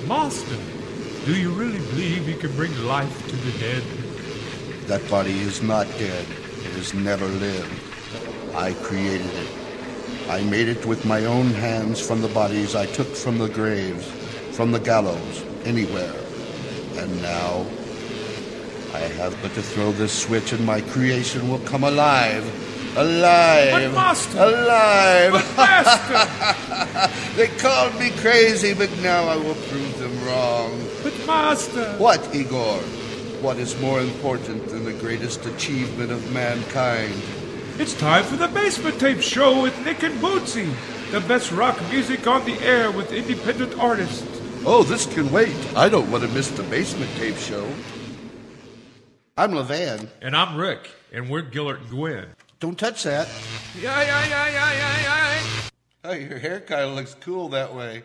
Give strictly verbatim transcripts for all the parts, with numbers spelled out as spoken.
Master, do you really believe you can bring life to the dead? That body is not dead. It has never lived. I created it. I made it with my own hands from the bodies I took from the graves, from the gallows, anywhere. And now, I have but to throw this switch and my creation will come alive. Alive! But Master! Alive! But Master! They called me crazy, but now I will prove them wrong. But Master! What, Igor? What is more important than the greatest achievement of mankind? It's time for the Basement Tape Show with Nick and Bootsy. The best rock music on the air with independent artists. Oh, this can wait. I don't want to miss the Basement Tape Show. I'm Levan. And I'm Rick, and we're Gillert and Gwen. Don't touch that. Yeah, yeah, yeah, yeah, yeah, yeah. Oh, your hair kind of looks cool that way.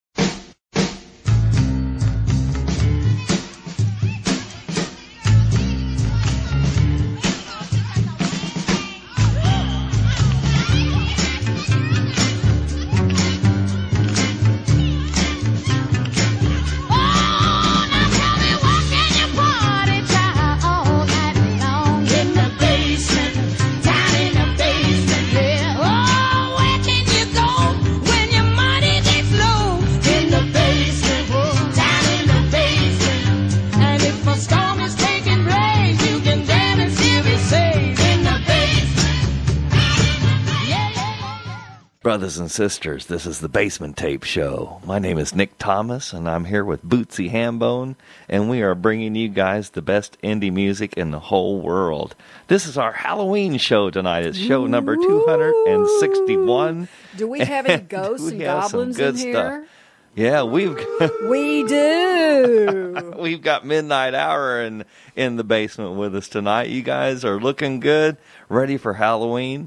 Brothers and sisters, this is the Basement Tape Show. My name is Nick Thomas, and I'm here with Bootsy Hambone, and we are bringing you guys the best indie music in the whole world. This is our Halloween show tonight. It's show number two hundred sixty-one. Do we have any ghosts and goblins in here? Stuff. Yeah, we've we do. We've got Midnight Hour in in the basement with us tonight. You guys are looking good, ready for Halloween.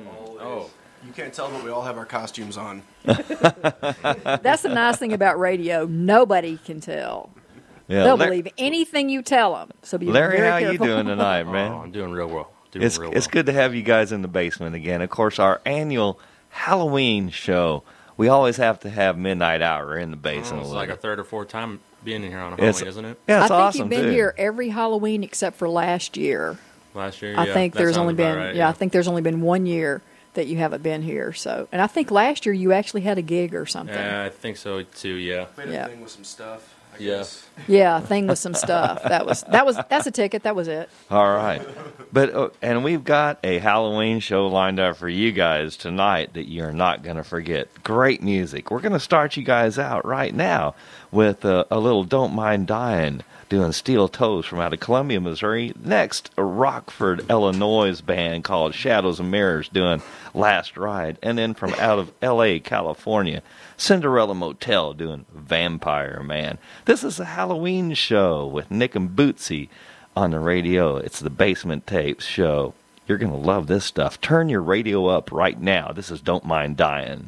You can't tell, but we all have our costumes on. That's the nice thing about radio. Nobody can tell. Yeah, They'll Larry, believe anything you tell them. So be Larry, very how careful. you doing tonight, man? Oh, I'm doing real well. Doing it's real well. it's good to have you guys in the basement again. Of course, our annual Halloween show. We always have to have Midnight Hour in the basement. Oh, it's like a third or fourth time being in here on a It's- Halloween, isn't it? Yeah, I it's think awesome you've been too. here every Halloween except for last year. Last year, I yeah, think that there's sounds only about been right, yeah, I think there's only been one year that you haven't been here. So, and I think last year you actually had a gig or something. Yeah, I think so too. Yeah. Made a Yeah. thing with some stuff, I Yeah. guess. Yeah, a thing with some stuff. That was that was that's a ticket. That was it. All right. But uh, and we've got a Halloween show lined up for you guys tonight that you're not going to forget. Great music. We're going to start you guys out right now with uh, a little Don't Mind Dying doing Steel Toes from out of Columbia, Missouri. Next, a Rockford, Illinois band called Shadows and Mirrors doing Last Ride. And then from out of L A, California, Cinderella Motel doing Vampire Man. This is a Halloween show with Nick and Bootsy on the radio. It's the Basement Tapes show. You're going to love this stuff. Turn your radio up right now. This is Don't Mind Dying.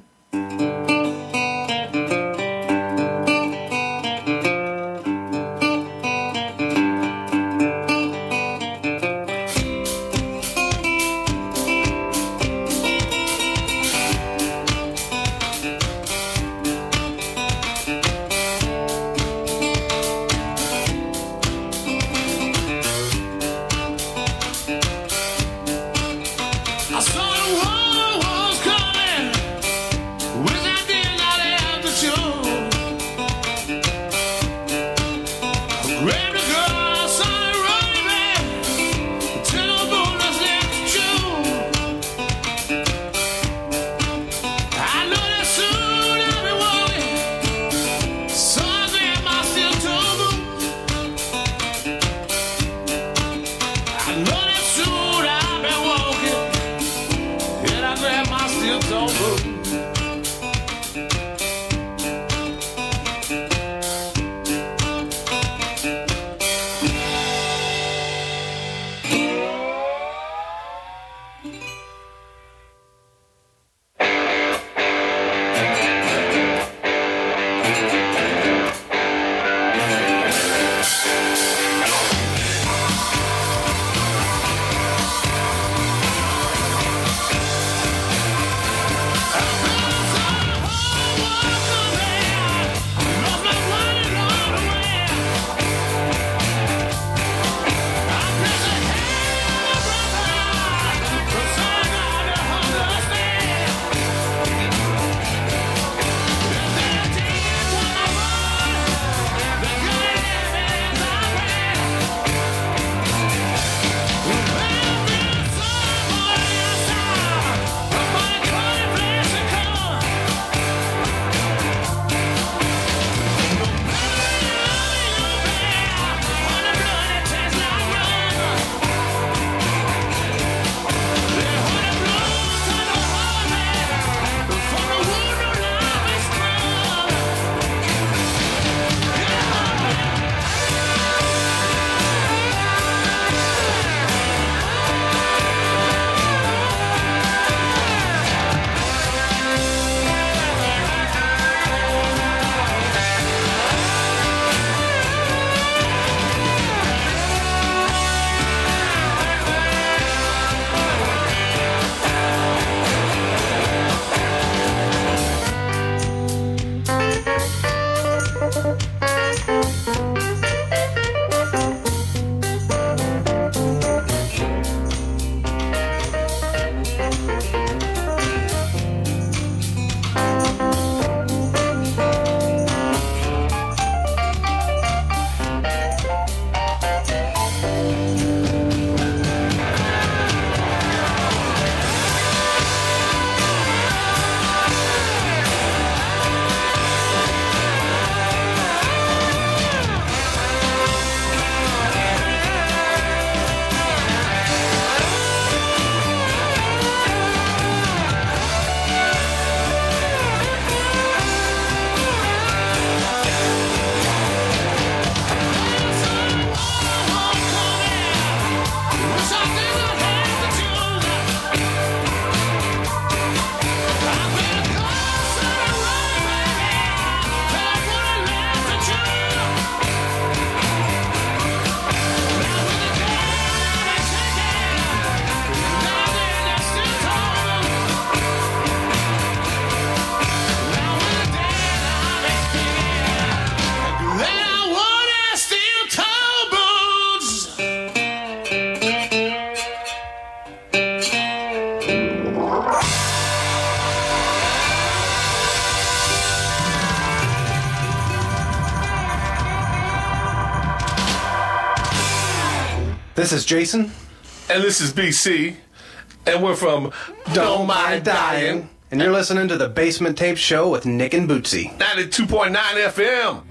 I saw the war was coming. Wish I did not have the show. Grabbed a girl, saw her running back. Till the bullets left the chew. I know that soon I'll be walking. So I grabbed my steel-toe boot. I know that soon I'll be walking. And I grab my steel-toe boot. Lost my money, This is Jason. And this is B C. And we're from Don't Mind Dying. And you're listening to the Basement Tape Show with Nick and Bootsy. ninety-two point nine F M.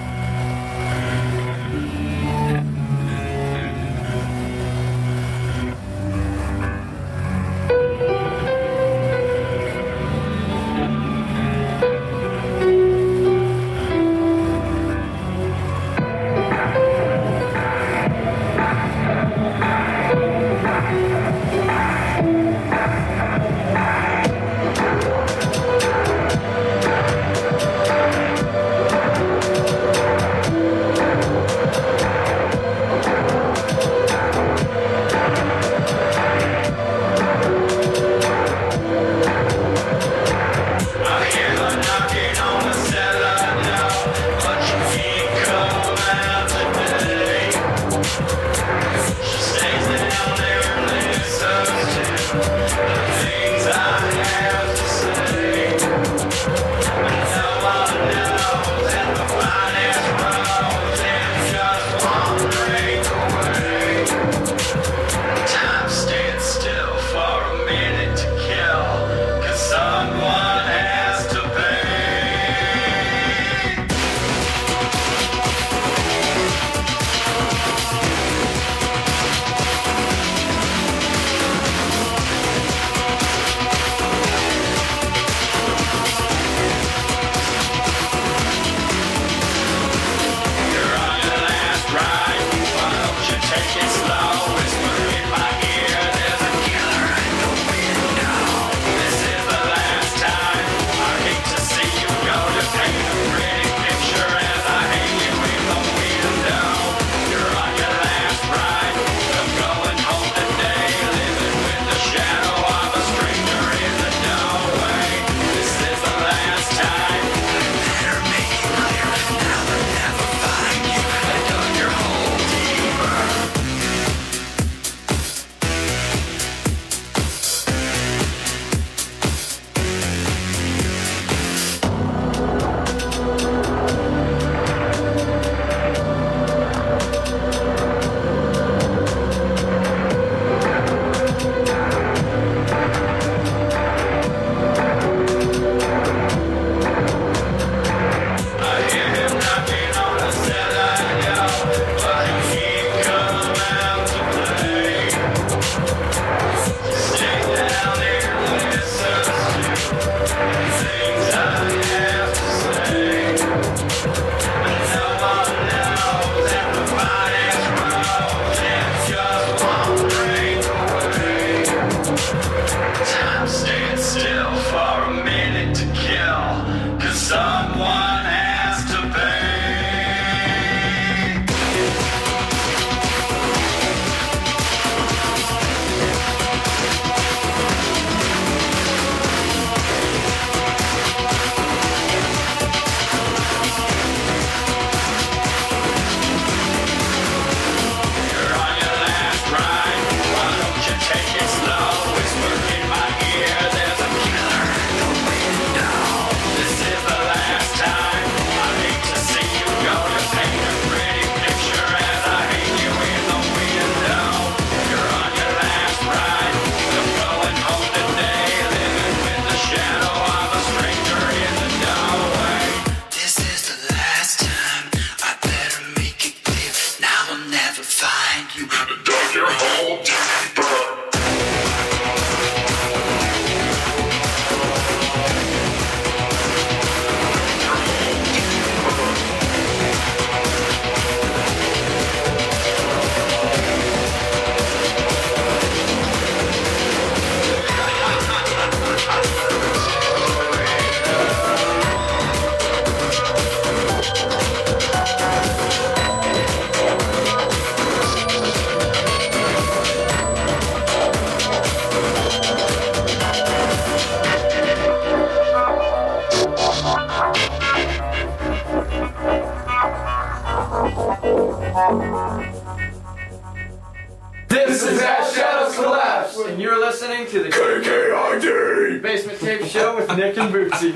This is As Shadows Collapse, and you're listening to the K K I D Basement Tape Show with Nick and Bootsy.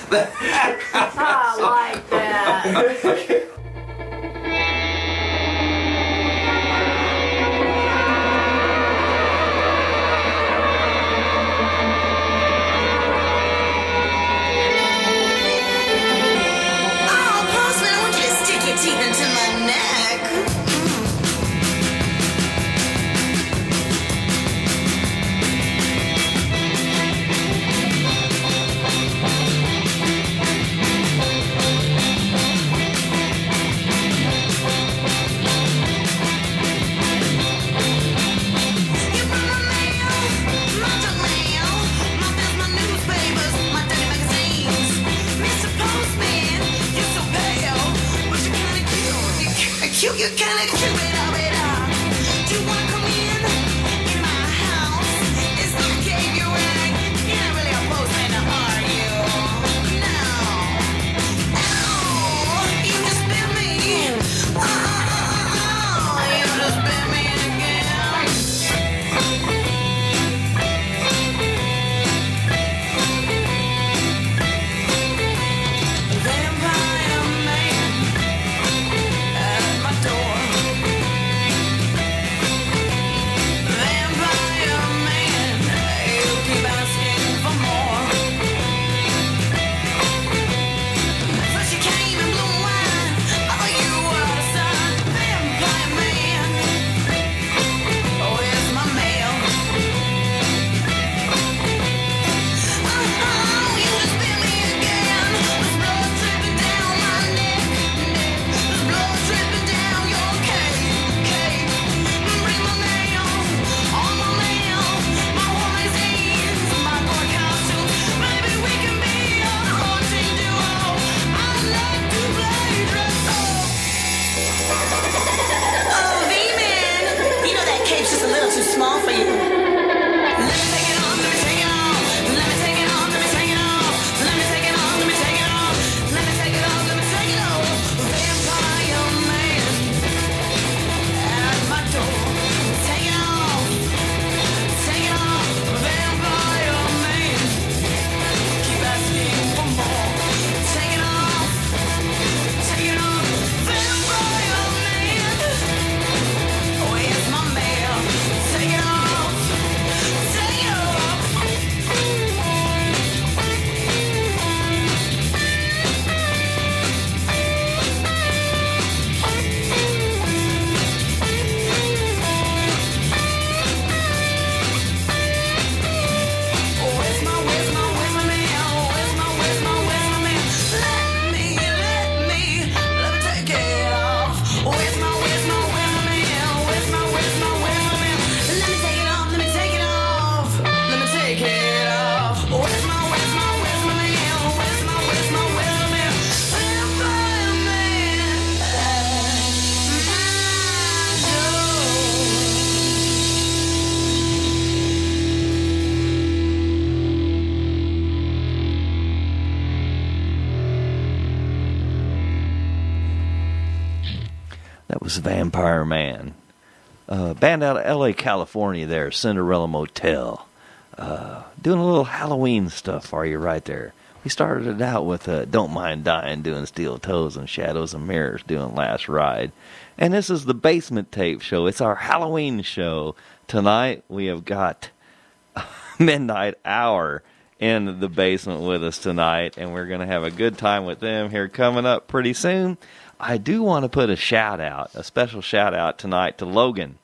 I like that. You, you kinda chew it up, it up. Do you wanna come in? In my house? It's not a cave you in. You're not really a postman, are you? No. Oh, you just bit me. Oh, you just bit me again. Vampire man at my door. Vampire man, you keep asking for more. First you came in blue wine, oh you were the sun. Vampire man, oh here's my mail. Oh, you just bit me again. There's blood dripping down my neck, neck. There's blood dripping down your cake, cake. Bring my mail, all my mail, my war magazines, my boy costume. Maybe we can be a haunting duo. I like to play dress up. Oh, V-Man, you know that cape's just a little too small for you. Let me take it off, let me take it off. Let me take it off, let me take it off. Let me take it off, let me take it off. Let me take it off, let me take it off. Vampire man at my door. Take it off, take it off. Vampire man, keep asking for more. Take it off, take it off. Vampire man, oh here's my mail. Take it off, take it off. Where's my, where's my, where's my mail? Where's my, where's my, where's my mail? Let me, let me, let me take it off. Where's my, where's my, where's my mail? Where's my, where's my, where's my mail? Let me take it off, let me take it off. Let me take it off. Where's my, where's my, where's my mail? Where's my, where's my, where's my mail? Vampire man at my That was Vampire Man. Uh, band out of L A, California there, Cinderella Motel. Uh, doing a little Halloween stuff for you right there. We started it out with uh, Don't Mind Dying, doing Steel Toes, and Shadows and Mirrors, doing Last Ride. And this is the Basement Tape Show. It's our Halloween show. Tonight we have got Midnight Hour in the basement with us tonight, and we're going to have a good time with them here coming up pretty soon. I do want to put a shout out, a special shout out tonight to Logan,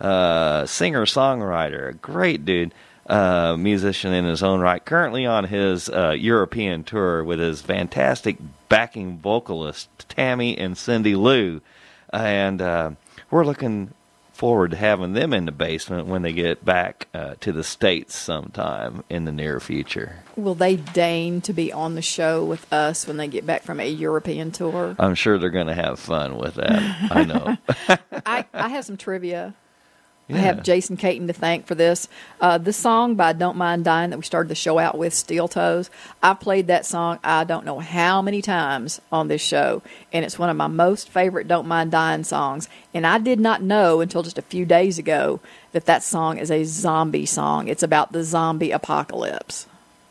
uh, singer-songwriter, a great dude, uh, musician in his own right, currently on his uh, European tour with his fantastic backing vocalist, Tammy and Cindy Lou. And uh, we're looking forward to having them in the basement when they get back uh, to the States sometime in the near future. Will they deign to be on the show with us when they get back from a European tour? I'm sure they're going to have fun with that. I know. I, I have some trivia. Yeah. I have Jason Caton to thank for this. Uh, this song by Don't Mind Dying that we started the show out with, Steel Toes, I've played that song I don't know how many times on this show, and it's one of my most favorite Don't Mind Dying songs. And I did not know until just a few days ago that that song is a zombie song. It's about the zombie apocalypse.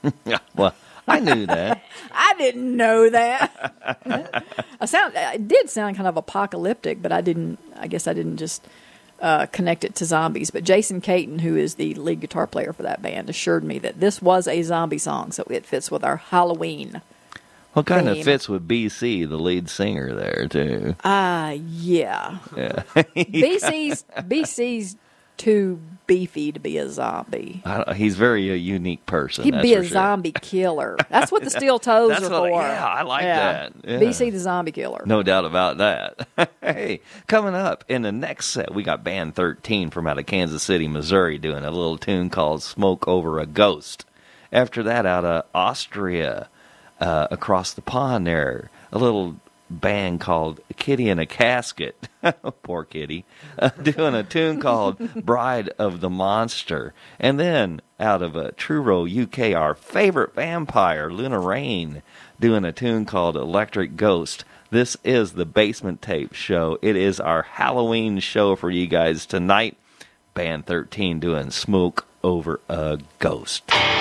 Well, I knew that. I didn't know that. I sound, it did sound kind of apocalyptic, but I didn't, I guess I didn't just uh, connect it to zombies. But Jason Caton, who is the lead guitar player for that band, assured me that this was a zombie song, so it fits with our Halloween. Well, kind of theme. fits with B C, the lead singer there, too. Ah, uh, yeah. Yeah. B C's, B C's too beefy to be a zombie. I, he's very a unique person. He'd that's be a for sure. zombie killer. That's what the Steel Toes That's are what I- for. yeah, I like that. Yeah. B C the zombie killer. No doubt about that. Hey, coming up in the next set, we got Band thirteen from out of Kansas City, Missouri, doing a little tune called Smoke Over a Ghost. After that, out of Austria, uh, across the pond there, a little band called Kitty in a Casket. Poor Kitty. Uh, doing a tune called Bride of the Monster. And then out of uh, Truro, U K, our favorite vampire, Luna Rain, doing a tune called Electric Ghost. This is the Basement Tape Show. It is our Halloween show for you guys tonight. Band thirteen doing Smoke Over a Ghost.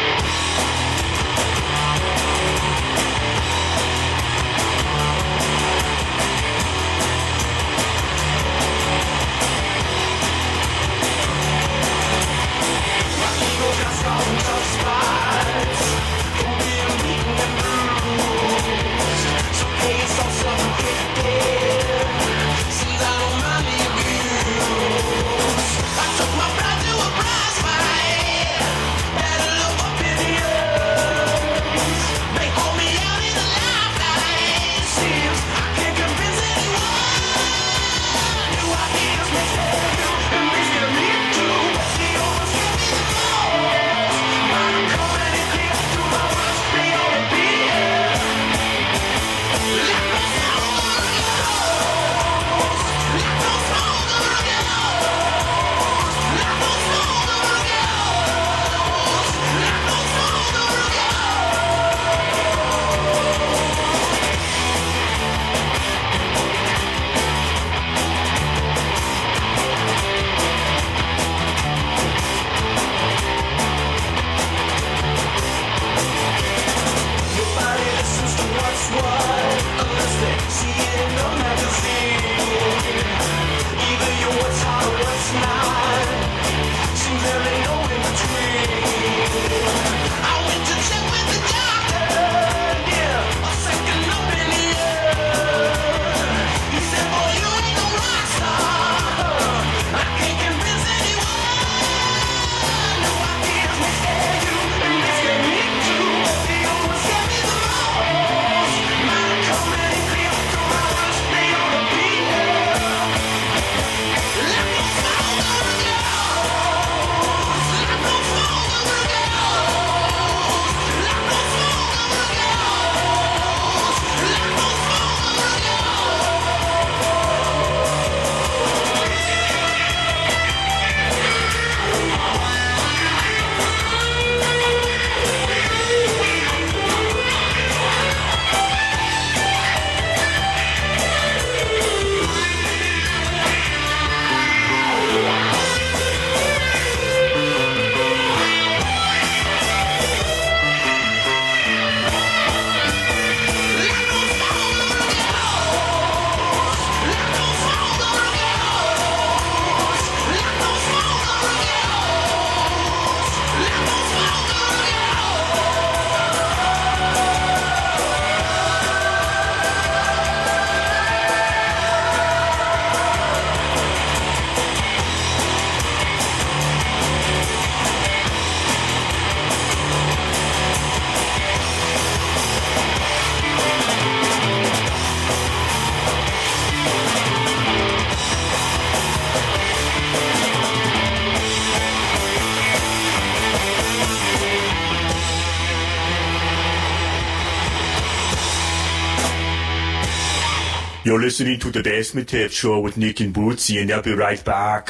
You're listening to the Basement Tape Show with Nick and Bootsy, and I'll be right back.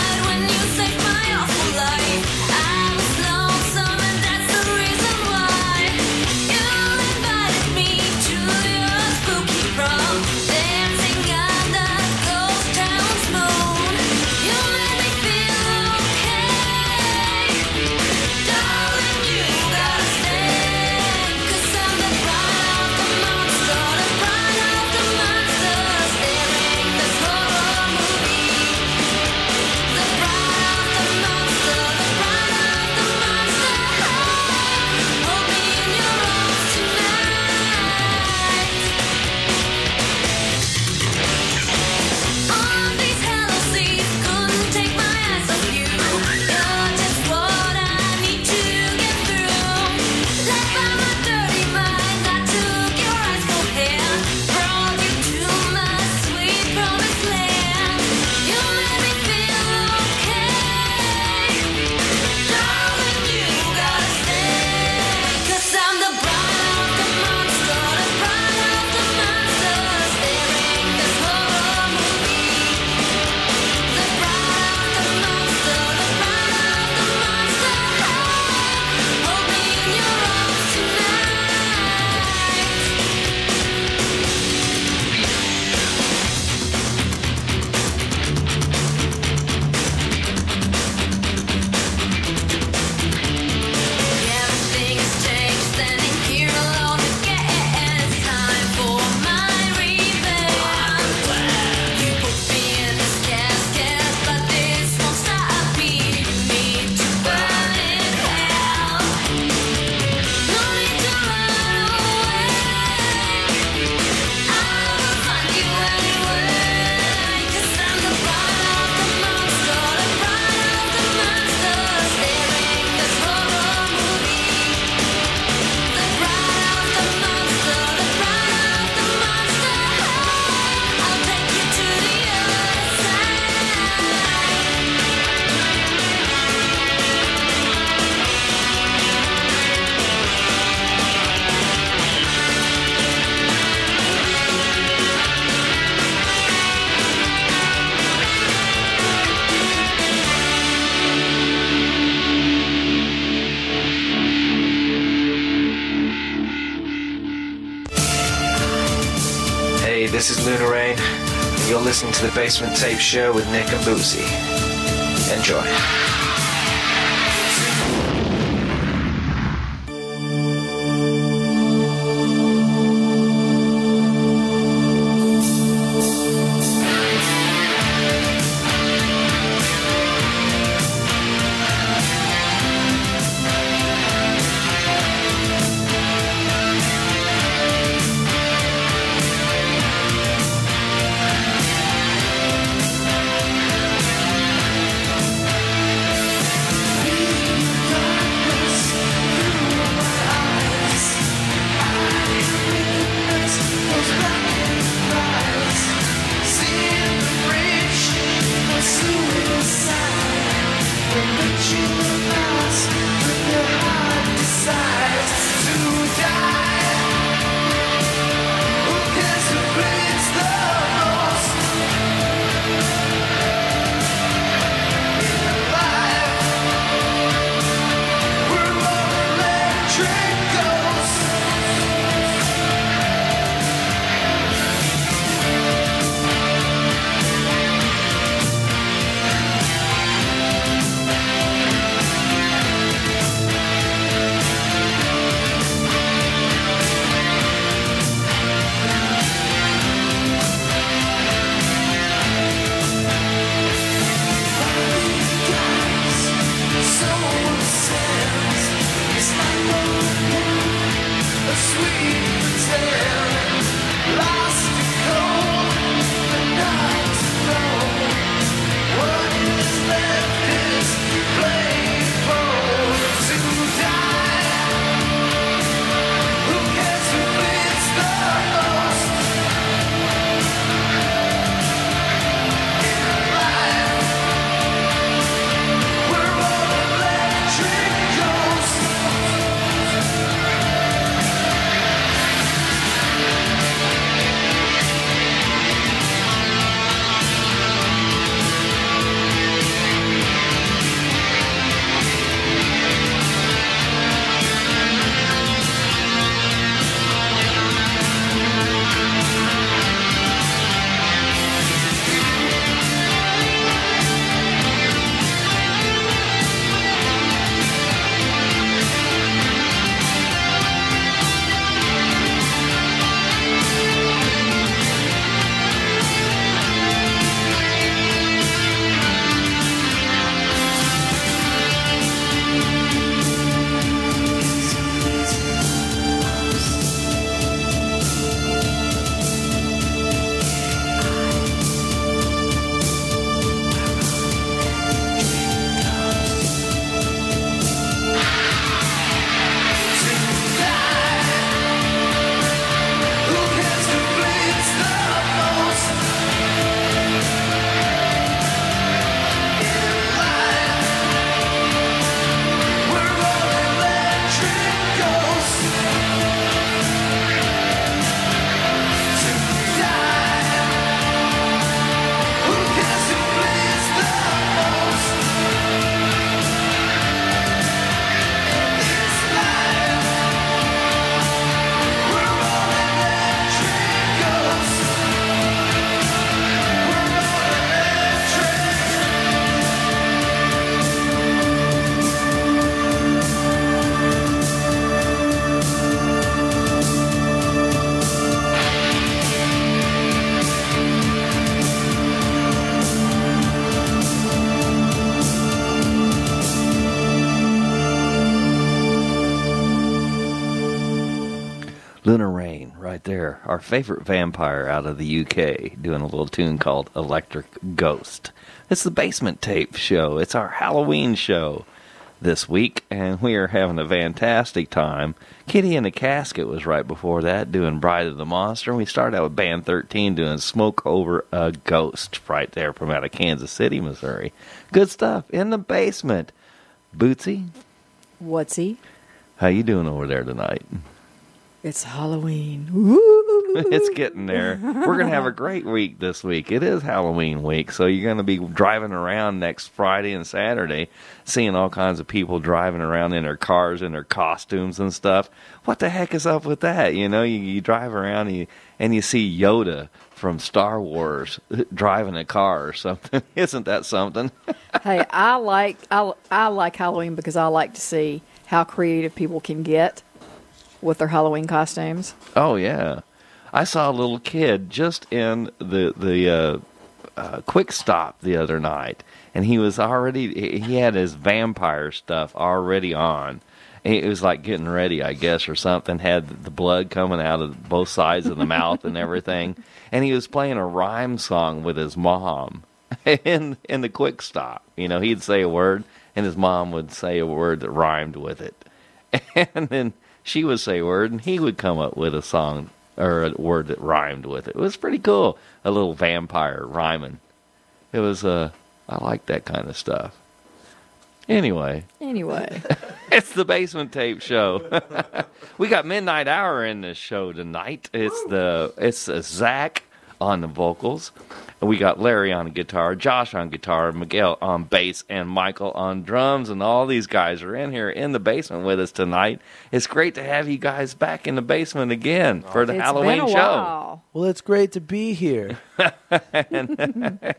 Summer night when you saved my awful life. I was lonesome and that's the reason why. This is Lunar Rain, and you're listening to the Basement Tape Show with Nick and Bootsy. Enjoy. Lunar Rain, right there. Our favorite vampire out of the U K, doing a little tune called Electric Ghost. It's the Basement Tape Show. It's our Halloween show this week, and we are having a fantastic time. Kitty in the Casket was right before that, doing Bride of the Monster. We started out with Band thirteen doing Smoke Over a Ghost, right there from out of Kansas City, Missouri. Good stuff in the basement. Bootsy? What's he? How you doing over there tonight? It's Halloween. Woo! It's getting there. We're going to have a great week this week. It is Halloween week, so you're going to be driving around next Friday and Saturday, seeing all kinds of people driving around in their cars, in their costumes and stuff. What the heck is up with that? You know, you, you drive around and you, and you see Yoda from Star Wars driving a car or something. Isn't that something? Hey, I like I, I like Halloween because I like to see how creative people can get with their Halloween costumes. Oh, yeah. I saw a little kid just in the the uh, uh, Quick Stop the other night, and he was already, he had his vampire stuff already on. It was like getting ready, I guess, or something, had the blood coming out of both sides of the mouth and everything. And he was playing a rhyme song with his mom in, in the Quick Stop. You know, he'd say a word, and his mom would say a word that rhymed with it. And then she would say a word, and he would come up with a song or a word that rhymed with it. It was pretty cool. A little vampire rhyming. It was, uh, I like that kind of stuff. Anyway. Anyway. It's the Basement Tape Show. We got Midnight Hour in this show tonight. It's the it's uh, Zach on the vocals. We got Larry on guitar, Josh on guitar, Miguel on bass, and Michael on drums. And all these guys are in here in the basement with us tonight. It's great to have you guys back in the basement again for the It's Halloween been a show. while. Well, it's great to be here. and,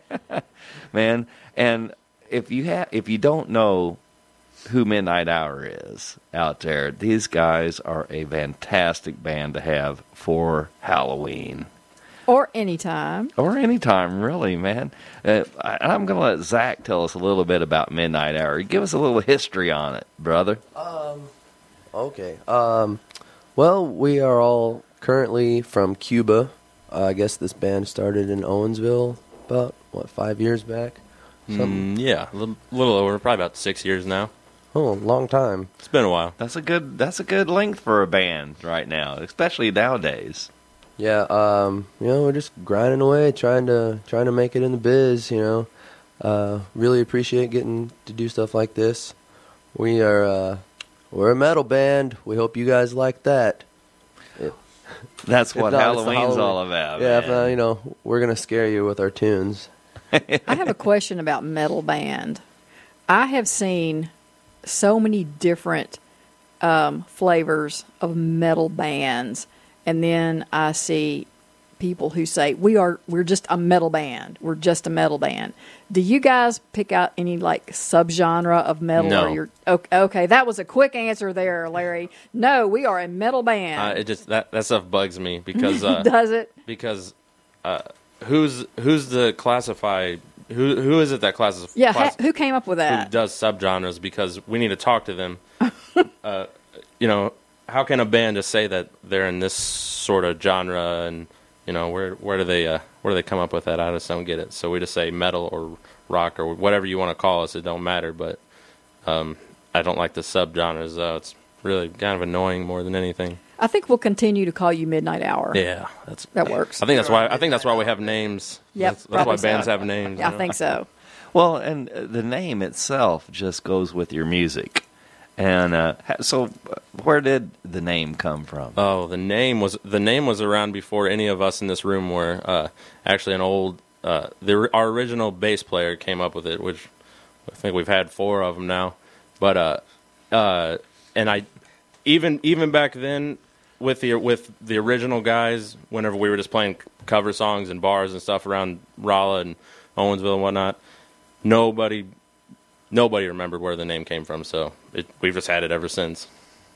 man, and if you have, if you don't know who Midnight Hour is out there, these guys are a fantastic band to have for Halloween. Or anytime. Or anytime, really, man. Uh, I, I'm going to let Zach tell us a little bit about Midnight Hour. Give us a little history on it, brother. Um, okay. Um, well, we are all currently from Cuba. Uh, I guess this band started in Owensville about, what, five years back? Mm, yeah, a little, little over, probably about six years now. Oh, long time. It's been a while. That's a good. That's a good length for a band right now, especially nowadays. Yeah, um, you know, we're just grinding away, trying to trying to make it in the biz. You know, uh, really appreciate getting to do stuff like this. We are uh, we're a metal band. We hope you guys like that. It, That's what not, Halloween's Halloween. all about. Yeah, man. if, uh, you know, we're gonna scare you with our tunes. I have a question about metal band. I have seen so many different um, flavors of metal bands, and then I see people who say we are we're just a metal band. We're just a metal band. Do you guys pick out any like subgenre of metal? No. Or you're, okay, okay, that was a quick answer there, Larry. No, we are a metal band. Uh, it just that that stuff bugs me because uh, Does it? Because uh, who's who's the classify who who is it that classes Yeah, class, ha- who came up with who that? does subgenres? Because we need to talk to them. uh, you know, how can a band just say that they're in this sort of genre, and you know, where where do they uh, where do they come up with that? I just don't get it. So we just say metal or rock or whatever you want to call us. It don't matter. But um, I don't like the subgenres. Uh, it's really kind of annoying more than anything. I think we'll continue to call you Midnight Hour. Yeah, that's that works. I think that's why I think that's why we have names. Yep, that's, that's why probably bands so. have names. Yeah, you I know? think so. Well, and uh, the name itself just goes with your music. And uh, ha- so, uh, where did the name come from? Oh, the name was the name was around before any of us in this room were. Uh, actually, an old uh, the our original bass player came up with it, which I think we've had four of them now. But uh, uh, and I even even back then with the with the original guys, whenever we were just playing cover songs in bars and stuff around Rolla and Owensville and whatnot, nobody. Nobody remembered where the name came from, so it, we've just had it ever since.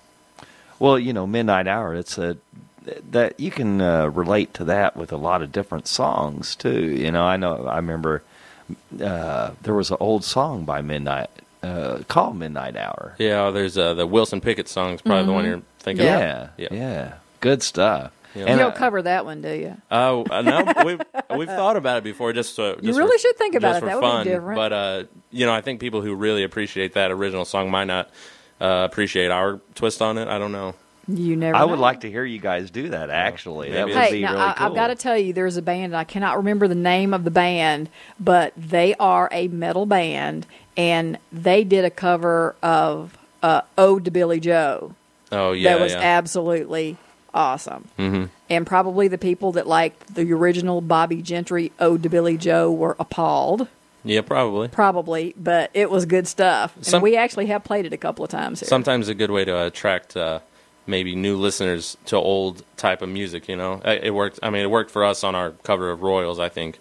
Well, you know, Midnight Hour, it's a that you can uh, relate to that with a lot of different songs too. You know, I know I remember uh, there was an old song by Midnight uh, called Midnight Hour. Yeah, there's uh, the Wilson Pickett song is probably Mm-hmm. the one you're thinking Yeah, of. yeah, yeah, good stuff. Yeah. You And, don't uh, cover that one, do you? Oh, uh, no, we've we've thought about it before. Just, uh, just You really for, should think about just it. for That would be fun. different. But uh, you know, I think people who really appreciate that original song might not uh, appreciate our twist on it. I don't know. You never. I would know. like to hear you guys do that. Actually, that maybe. would Hey, be now really I, cool. I've got to tell you, there's a band. I cannot remember the name of the band, but they are a metal band, and they did a cover of uh, "Ode to Billy Joe." Oh yeah, that was yeah. absolutely awesome. Mm-hmm. And probably the people that liked the original Bobby Gentry Ode to Billy Joe were appalled. Yeah, probably. Probably, but it was good stuff. And Some- we actually have played it a couple of times here. Sometimes a good way to attract uh, maybe new listeners to old type of music. You know, it it worked. I mean, it worked for us on our cover of Royals, I think.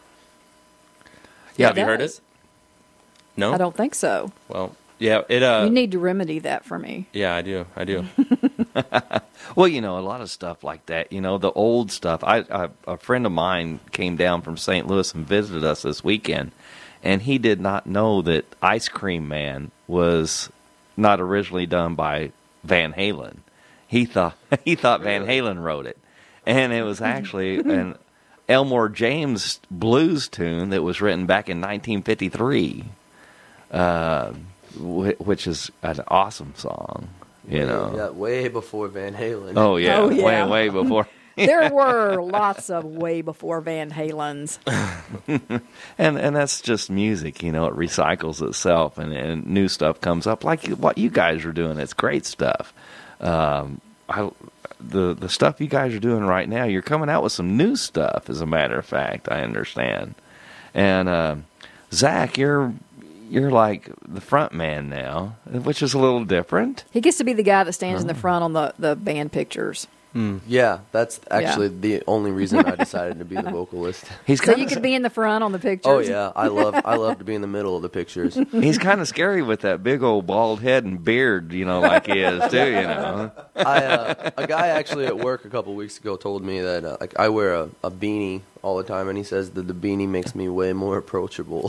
Yeah, have it you heard does. it? No, I don't think so. Well, yeah, it. Uh, you need to remedy that for me. yeah, I do. I do. Well, you know, a lot of stuff like that. You know, the old stuff. I, I a friend of mine came down from Saint Louis and visited us this weekend, and he did not know that Ice Cream Man was not originally done by Van Halen. He thought he thought Van Halen wrote it, and it was actually an Elmore James blues tune that was written back in nineteen fifty-three, uh, wh- which is an awesome song. You know, Yeah, way before Van Halen. oh yeah, Oh, yeah. way way before. There were lots of way before Van Halen's. and and that's just music, you know. It recycles itself, and, and new stuff comes up, like what you guys are doing. It's great stuff. Um, I, the the stuff you guys are doing right now, you're coming out with some new stuff. As a matter of fact, I understand. And uh, Zach, you're you're like the front man now, which is a little different. He gets to be the guy that stands in the front on the, the band pictures. Yeah, that's actually the only reason I decided to be the vocalist. He's So kind you of could be in the front on the pictures. Oh yeah, I love I love to be in the middle of the pictures. he's kind of scary with that big old bald head and beard, you know, like he is too. You know. I, uh, a guy actually at work a couple weeks ago told me that uh, like I wear a, a beanie all the time, and he says that the beanie makes me way more approachable.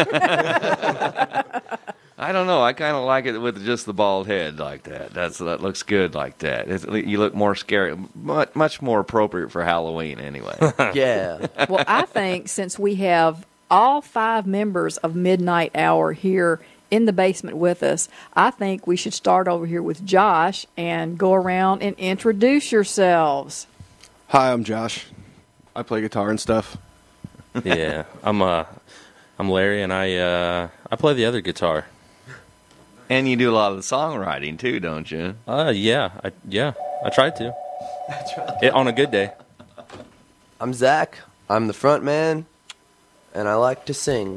I don't know. I kind of like it with just the bald head like that. That's that looks good like that. It's, you look more scary, much, much more appropriate for Halloween anyway. Yeah. Well, I think since we have all five members of Midnight Hour here in the basement with us, I think we should start over here with Josh and go around and introduce yourselves. Hi, I'm Josh. I play guitar and stuff. Yeah, I'm uh, I'm Larry, and I uh, I play the other guitar. And you do a lot of the songwriting too, don't you? Uh, yeah, I, yeah, I tried to. It, on a good day. I'm Zach. I'm the front man, and I like to sing.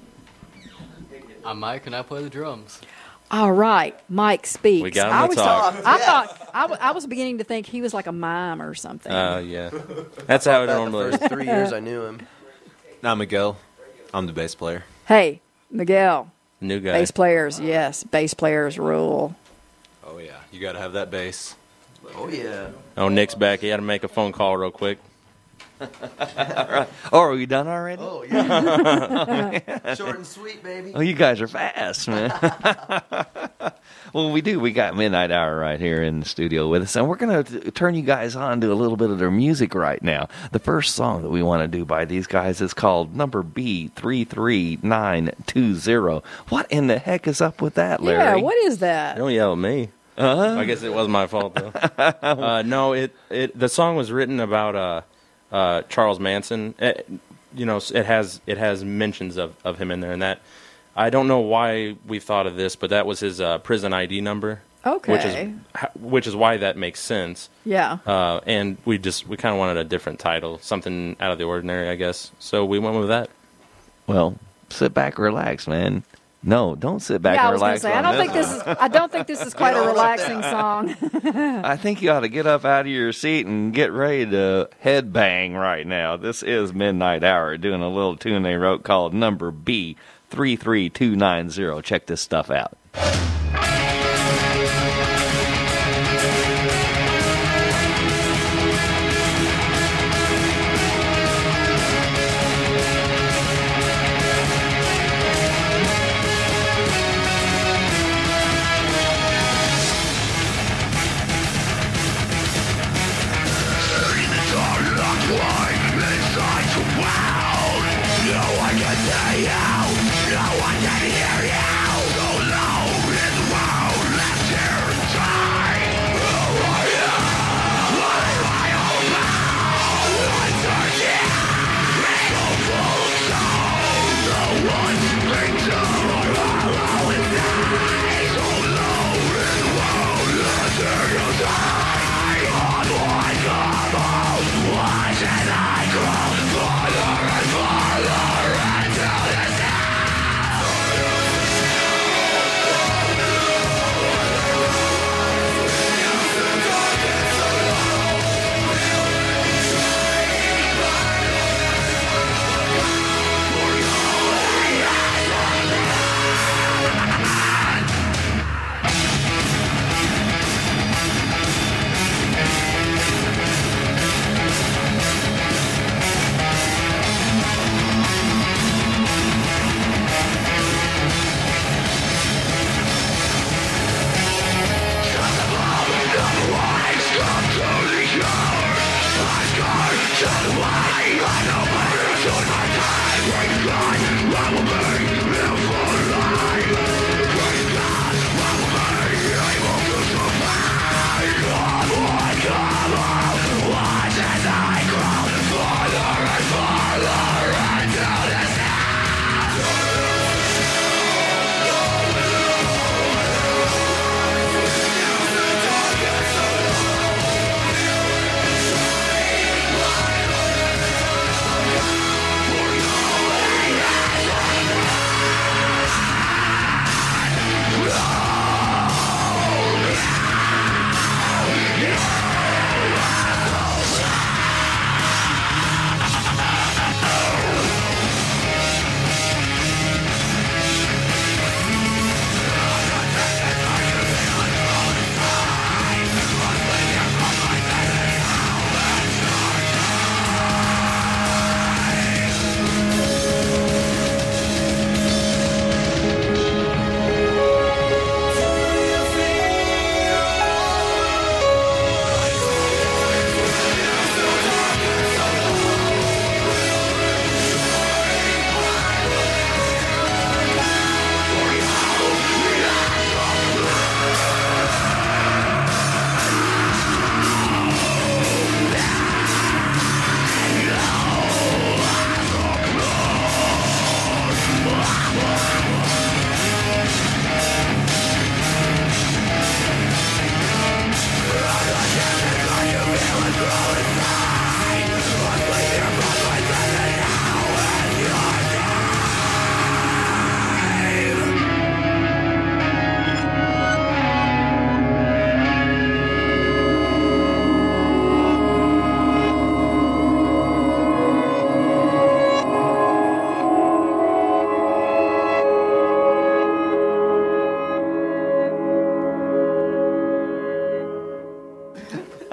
I'm Mike, and I play the drums. All right, Mike speaks. We got him I to was, talk. I thought I, w- I was beginning to think he was like a mime or something. Uh, yeah, that's how it About normally. the first three years I knew him. I'm Miguel. I'm the bass player. Hey, Miguel. New guy. Bass players, yes, bass players rule. Oh yeah, you got to have that bass. Oh yeah. Oh, Nick's back. He had to make a phone call real quick. All right. Oh, are we done already? Oh yeah. Short and sweet, baby. Oh, you guys are fast, man. Well, we do. We got Midnight Hour right here in the studio with us, and we're going to turn you guys on to a little bit of their music right now. The first song that we want to do by these guys is called Number B three three nine two zero. What in the heck is up with that, Larry? Yeah, what is that? Don't yell at me. Uh-huh. I guess it was my fault though. uh, no, it it the song was written about uh, uh, Charles Manson. It, you know, it has it has mentions of, of him in there, and that I don't know why we thought of this, but that was his uh, prison I D number. Okay. Which is which is why that makes sense. Yeah. Uh, and we just we kind of wanted a different title, something out of the ordinary, I guess. So we went with that. Well, sit back, relax, man. No, don't sit back yeah, I and was going to relax. say I on don't think this this is I don't think this is quite a relaxing song. I think you ought to get up out of your seat and get ready to headbang right now. This is Midnight Hour doing a little tune they wrote called Number B three three two nine zero. Check this stuff out. No one can see you, no one can hear you. So loud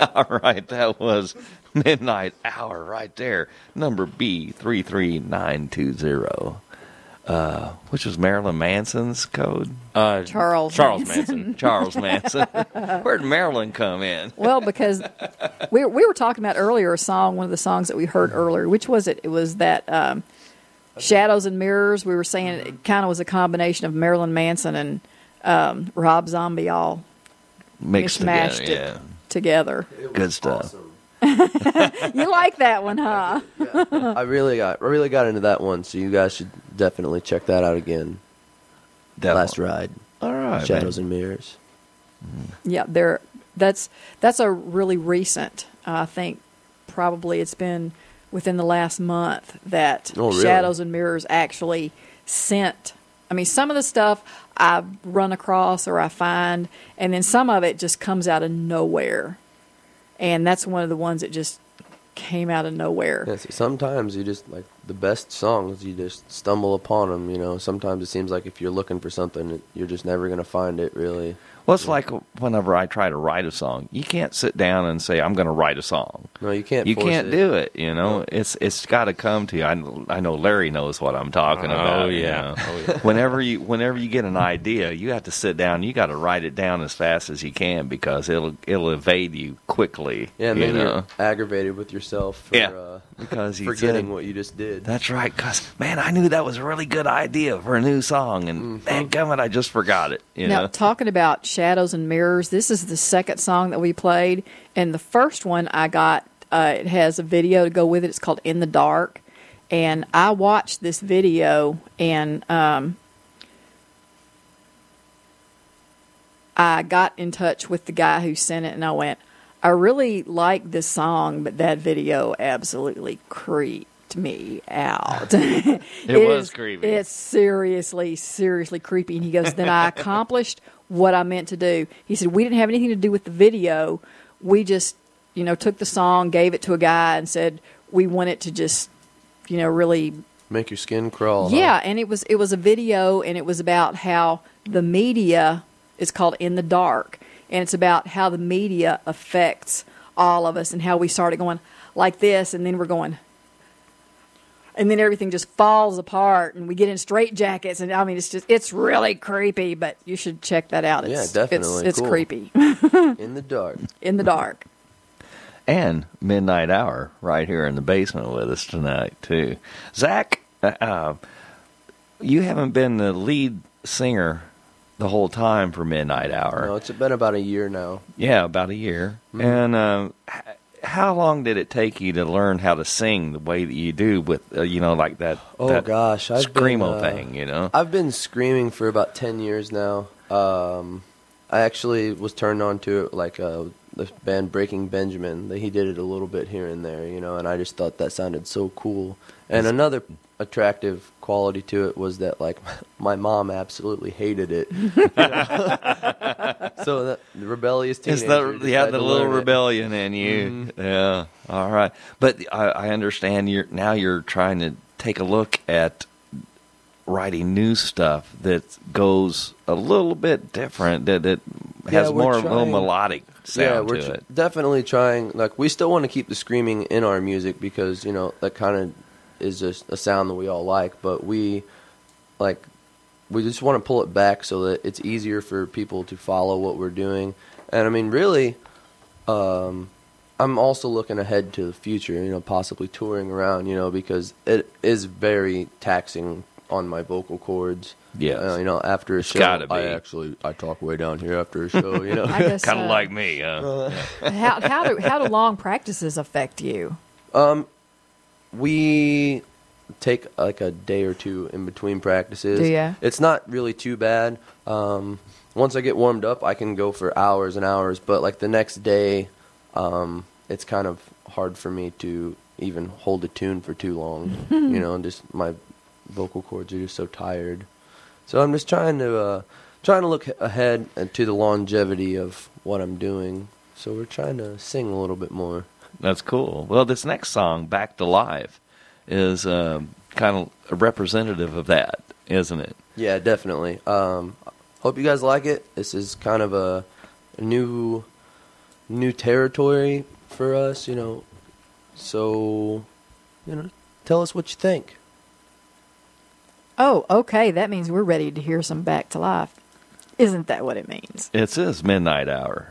All right, that was Midnight Hour right there. Number B three three nine two zero. Uh, which was Marilyn Manson's code? Uh, Charles Charles Manson. Manson. Charles Manson. Where'd Marilyn come in? Well, because we we were talking about earlier a song, one of the songs that we heard earlier. Which was it? It was that um, Shadows and Mirrors. We were saying it kind of was a combination of Marilyn Manson and um, Rob Zombie all Mixed mishmashed together, it yeah. together. Good stuff. You like that one, huh? I really got I really got into that one, so you guys should definitely check that out again. That Last one. Ride. All right, Shadows man. and Mirrors. Yeah, there. That's that's a really recent. Uh, I think probably it's been within the last month that Oh, really? Shadows and Mirrors actually sent. I mean, some of the stuff I run across or I find, and then some of it just comes out of nowhere, and that's one of the ones that just came out of nowhere. Yeah, see, sometimes you just like the best songs. You just stumble upon them. You know, sometimes it seems like if you're looking for something, you're just never gonna find it. Really. Well, it's like whenever I try to write a song, you can't sit down and say, I'm going to write a song. No, you can't. You force can't it. do it, you know. No. It's it's got to come to you. I, I know Larry knows what I'm talking Oh, about. you yeah. know. Oh, yeah. Whenever you whenever you get an idea, you have to sit down. You got to write it down as fast as you can because it'll it'll evade you quickly. Yeah, and you then know? you're aggravated with yourself for Yeah, uh, because you forgetting said- what you just did. That's right, because, man, I knew that was a really good idea for a new song, and Mm-hmm. dadgummit, I just forgot it. You now, know? talking about Shadows and Mirrors, this is the second song that we played, and the first one I got, uh, it has a video to go with it. It's called In the Dark, and I watched this video, and um, I got in touch with the guy who sent it, and I went, I really like this song, but that video absolutely creeped me out. it was is- creepy. It's seriously, seriously creepy. And he goes, then I accomplished what I meant to do. He said, we didn't have anything to do with the video. We just, you know, took the song, gave it to a guy, and said we want it to just, you know, really. Make your skin crawl. huh? Yeah, and it was it was a video, and it was about how the media is called In the Dark, and it's about how the media affects all of us, and how we started going like this, and then we're going. And then everything just falls apart, and we get in straitjackets, and I mean, it's just, it's really creepy, but you should check that out. It's, Yeah, definitely. It's, it's Cool. creepy. In the dark. In the dark. And Midnight Hour right here in the basement with us tonight, too. Zach, uh, uh, you haven't been the lead singer the whole time for Midnight Hour. No, it's been about a year now. Yeah, about a year. Mhm. And uh, h- how long did it take you to learn how to sing the way that you do with, uh, you know, like that, Oh that gosh, I've screamo been, uh, thing, you know? I've been screaming for about ten years now. Um, I actually was turned on to it like uh, the band Breaking Benjamin. He did it a little bit here and there, you know, and I just thought that sounded so cool. And another attractive quality to it was that like my mom absolutely hated it. So that the rebellious It's teenager. the, yeah, decided the to little learn it. rebellion in you. Mhm. Yeah, all right. But I, I understand you're now you're trying to take a look at writing new stuff that goes a little bit different, that, that has Yeah, we're more of a little trying- melodic sound yeah, we're to tr- it. definitely trying. Like, we still want to keep the screaming in our music because, you know, that kind of is just a sound that we all like. But we, like, we just want to pull it back so that it's easier for people to follow what we're doing. And I mean, really, um, I'm also looking ahead to the future. You know, possibly touring around. You know, because it is very taxing on my vocal cords. Yes. Uh, you know, after a It's show, gotta be. I actually I talk way down here after a show. You know, I guess, Kind of uh, like me. Huh? how how do how do long practices affect you? Um, we take like a day or two in between practices. Do ya? It's not really too bad. Um, once I get warmed up, I can go for hours and hours. But like the next day, um, it's kind of hard for me to even hold a tune for too long. You know, and just my vocal cords are just so tired. So I'm just trying to uh, trying to look ahead and to the longevity of what I'm doing. So we're trying to sing a little bit more. That's cool. Well, this next song, Back to Life, is um, kind of a representative of that, isn't it? Yeah, definitely. Um, hope you guys like it. This is kind of a, a new new territory for us, you know. So, you know, tell us what you think. Oh, okay. That means we're ready to hear some Back to Life. Isn't that what it means? It's his midnight hour.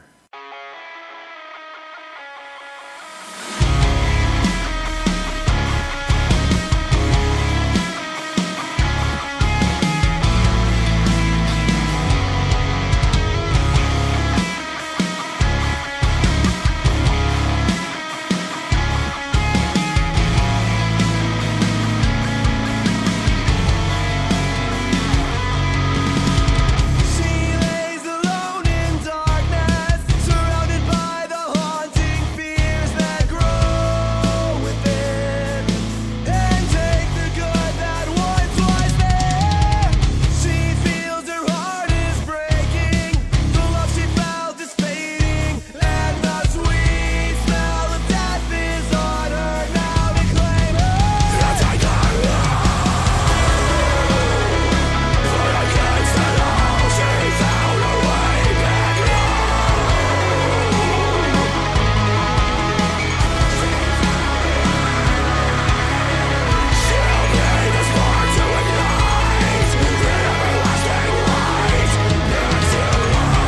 She lays alone in darkness, surrounded by the haunting fears that grow within, and take the good that once was there. She feels her heart is breaking, the love she felt is fading, and the sweet smell of death is on her now to claim her. Take her against it all, she found her way back She'll be the spark to ignite an everlasting light into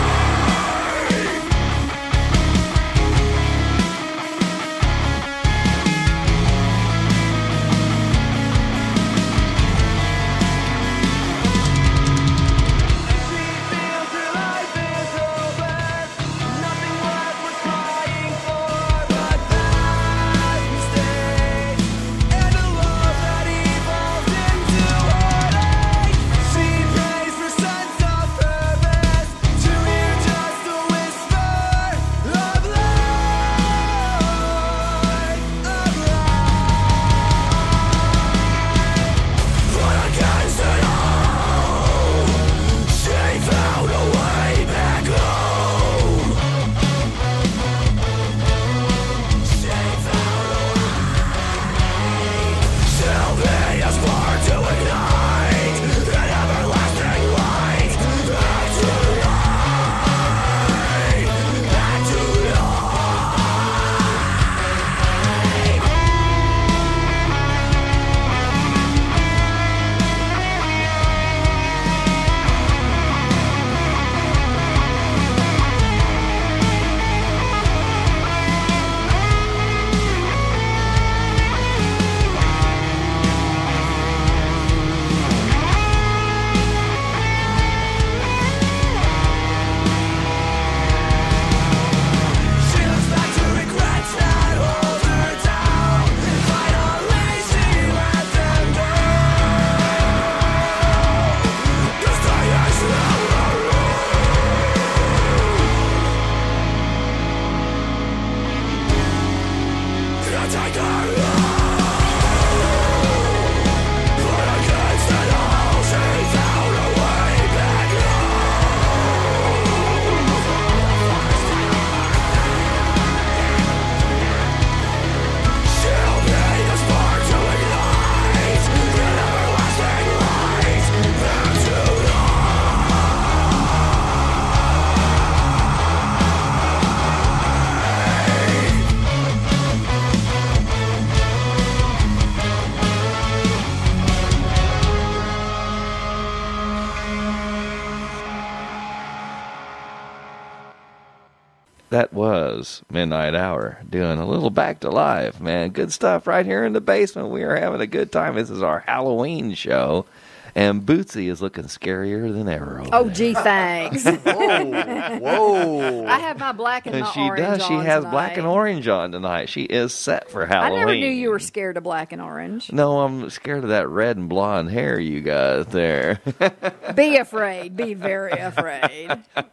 That was Midnight Hour doing a little Back to Life, man. Good stuff right here in the basement. We are having a good time. This is our Halloween show. And Bootsy is looking scarier than ever. Over Oh, there. gee, thanks. Whoa, whoa. I have my black and And my she orange does. She on has tonight. black and orange on tonight. She is set for I Halloween. never knew you were scared of black and orange. No, I'm scared of that red and blonde hair you got there. Be afraid. Be very afraid.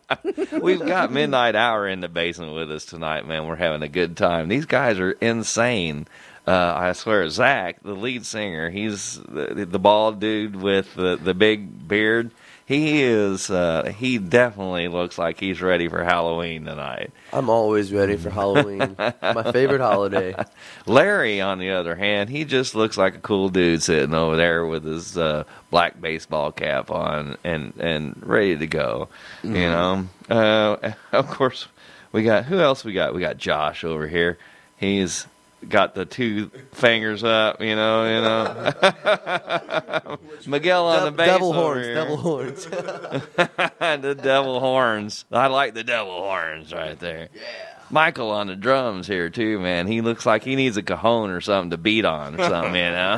We've got Midnight Hour in the basement with us tonight, man. We're having a good time. These guys are insane. Uh, I swear, Zach, the lead singer, he's the, the bald dude with the, the big beard. He is, uh, he definitely looks like he's ready for Halloween tonight. I'm always ready for Halloween. My favorite holiday. Larry, on the other hand, he just looks like a cool dude sitting over there with his uh, black baseball cap on and, and ready to go. Mhm. You know, uh, of course, we got who else? We got we got Josh over here. He's got the two fingers up, you know, you know. Miguel on the bass. Devil over horns, here. devil horns. The devil horns. I like the devil horns right there. Yeah. Michael on the drums here too, man. He looks like he needs a cajon or something to beat on or something, you know.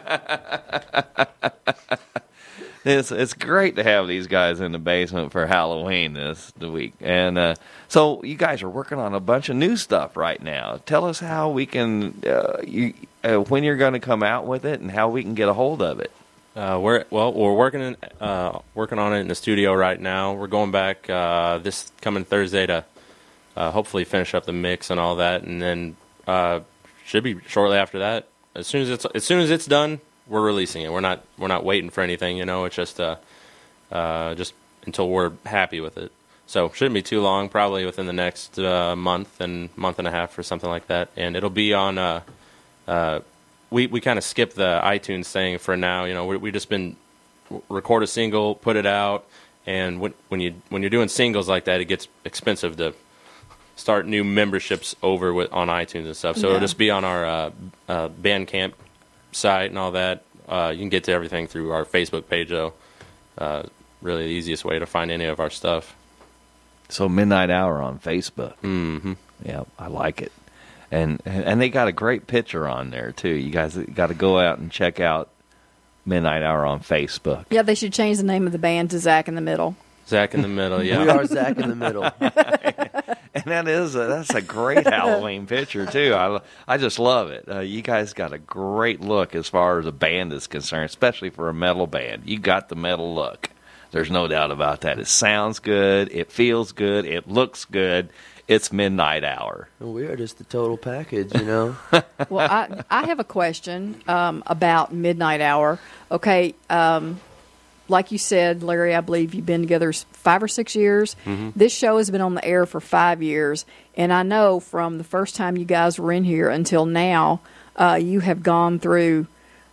It's it's great to have these guys in the basement for Halloween this the week, and uh, so you guys are working on a bunch of new stuff right now. Tell us how we can, uh, you, uh, when you're going to come out with it, and how we can get a hold of it. Uh, we're well, we're working in, uh, working on it in the studio right now. We're going back uh, this coming Thursday to uh, hopefully finish up the mix and all that, and then uh, should be shortly after that. As soon as it's as soon as it's done, we're releasing it. We're not we're not waiting for anything, you know. It's just uh, uh, just until we're happy with it. So shouldn't be too long. Probably within the next uh, month and month and a half or something like that. And it'll be on. Uh, uh, we we kind of skip the iTunes thing for now. You know, we we just been record a single, put it out, and when when you when you're doing singles like that, it gets expensive to start new memberships over with on iTunes and stuff. So Yeah. it'll just be on our uh, uh, Bandcamp site and all that. Uh, you can get to everything through our Facebook page, though. Uh, really the easiest way to find any of our stuff. So Midnight Hour on Facebook. Mm-hmm. Yeah, I like it. And and they got a great picture on there, too. You guys got to go out and check out Midnight Hour on Facebook. Yeah, they should change the name of the band to Zach in the Middle. Zach in the Middle, yeah. We are Zach in the Middle. And that is a, that's a great Halloween picture, too. I, I just love it. Uh, you guys got a great look as far as a band is concerned, especially for a metal band. You got the metal look. There's no doubt about that. It sounds good. It feels good. It looks good. It's Midnight Hour. We are just the total package, you know. Well, I I have a question um, about Midnight Hour. Okay, um, like you said, Larry, I believe you've been together s- five or six years. Mhm. This show has been on the air for five years, and I know from the first time you guys were in here until now, uh, you have gone through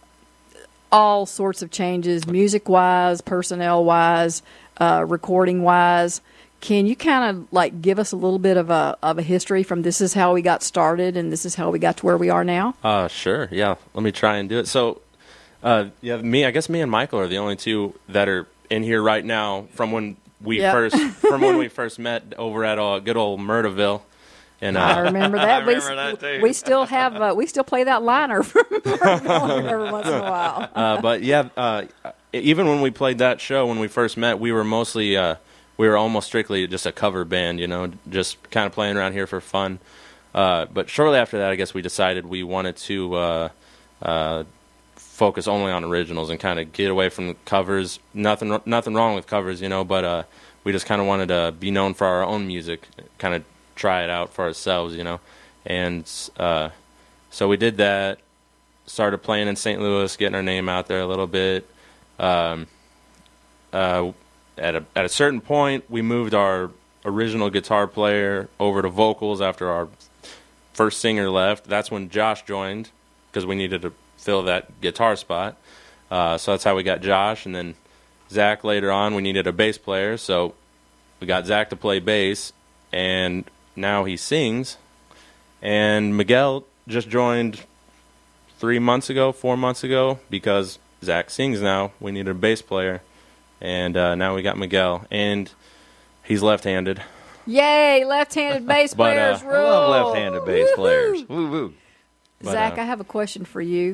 all sorts of changes, music-wise, personnel-wise, uh, recording-wise. Can you kind of like give us a little bit of a of a history from this is how we got started and this is how we got to where we are now? Uh, sure, yeah. Let me try and do it. So, uh, yeah, me, I guess me and Michael are the only two that are in here right now from when we Yep. first from when we first met over at uh, good old Murderville. And uh, I remember that. I we, remember that, too. we still have uh, we still play that liner from every once in a while. uh, but yeah, uh, even when we played that show when we first met, we were mostly uh, we were almost strictly just a cover band, you know, just kind of playing around here for fun. Uh, but shortly after that, I guess we decided we wanted to uh, uh, focus only on originals and kind of get away from covers. Nothing, nothing wrong with covers, you know, but uh, we just kind of wanted to be known for our own music, kind of try it out for ourselves, you know. And uh, so we did that. Started playing in Saint Louis, getting our name out there a little bit. Um, uh, at a at a certain point, we moved our original guitar player over to vocals after our first singer left. That's when Josh joined because we needed to fill that guitar spot. Uh, so that's how we got Josh, and then Zach later on. We needed a bass player, so we got Zach to play bass, and now he sings. And Miguel just joined three months ago, four months ago, because Zach sings now. We needed a bass player, and uh, now we got Miguel, and he's left-handed. Yay, left-handed bass But, uh, players I rule. I love left-handed bass Woo-hoo. players. Woo woo. But, Zach, uh, I have a question for you.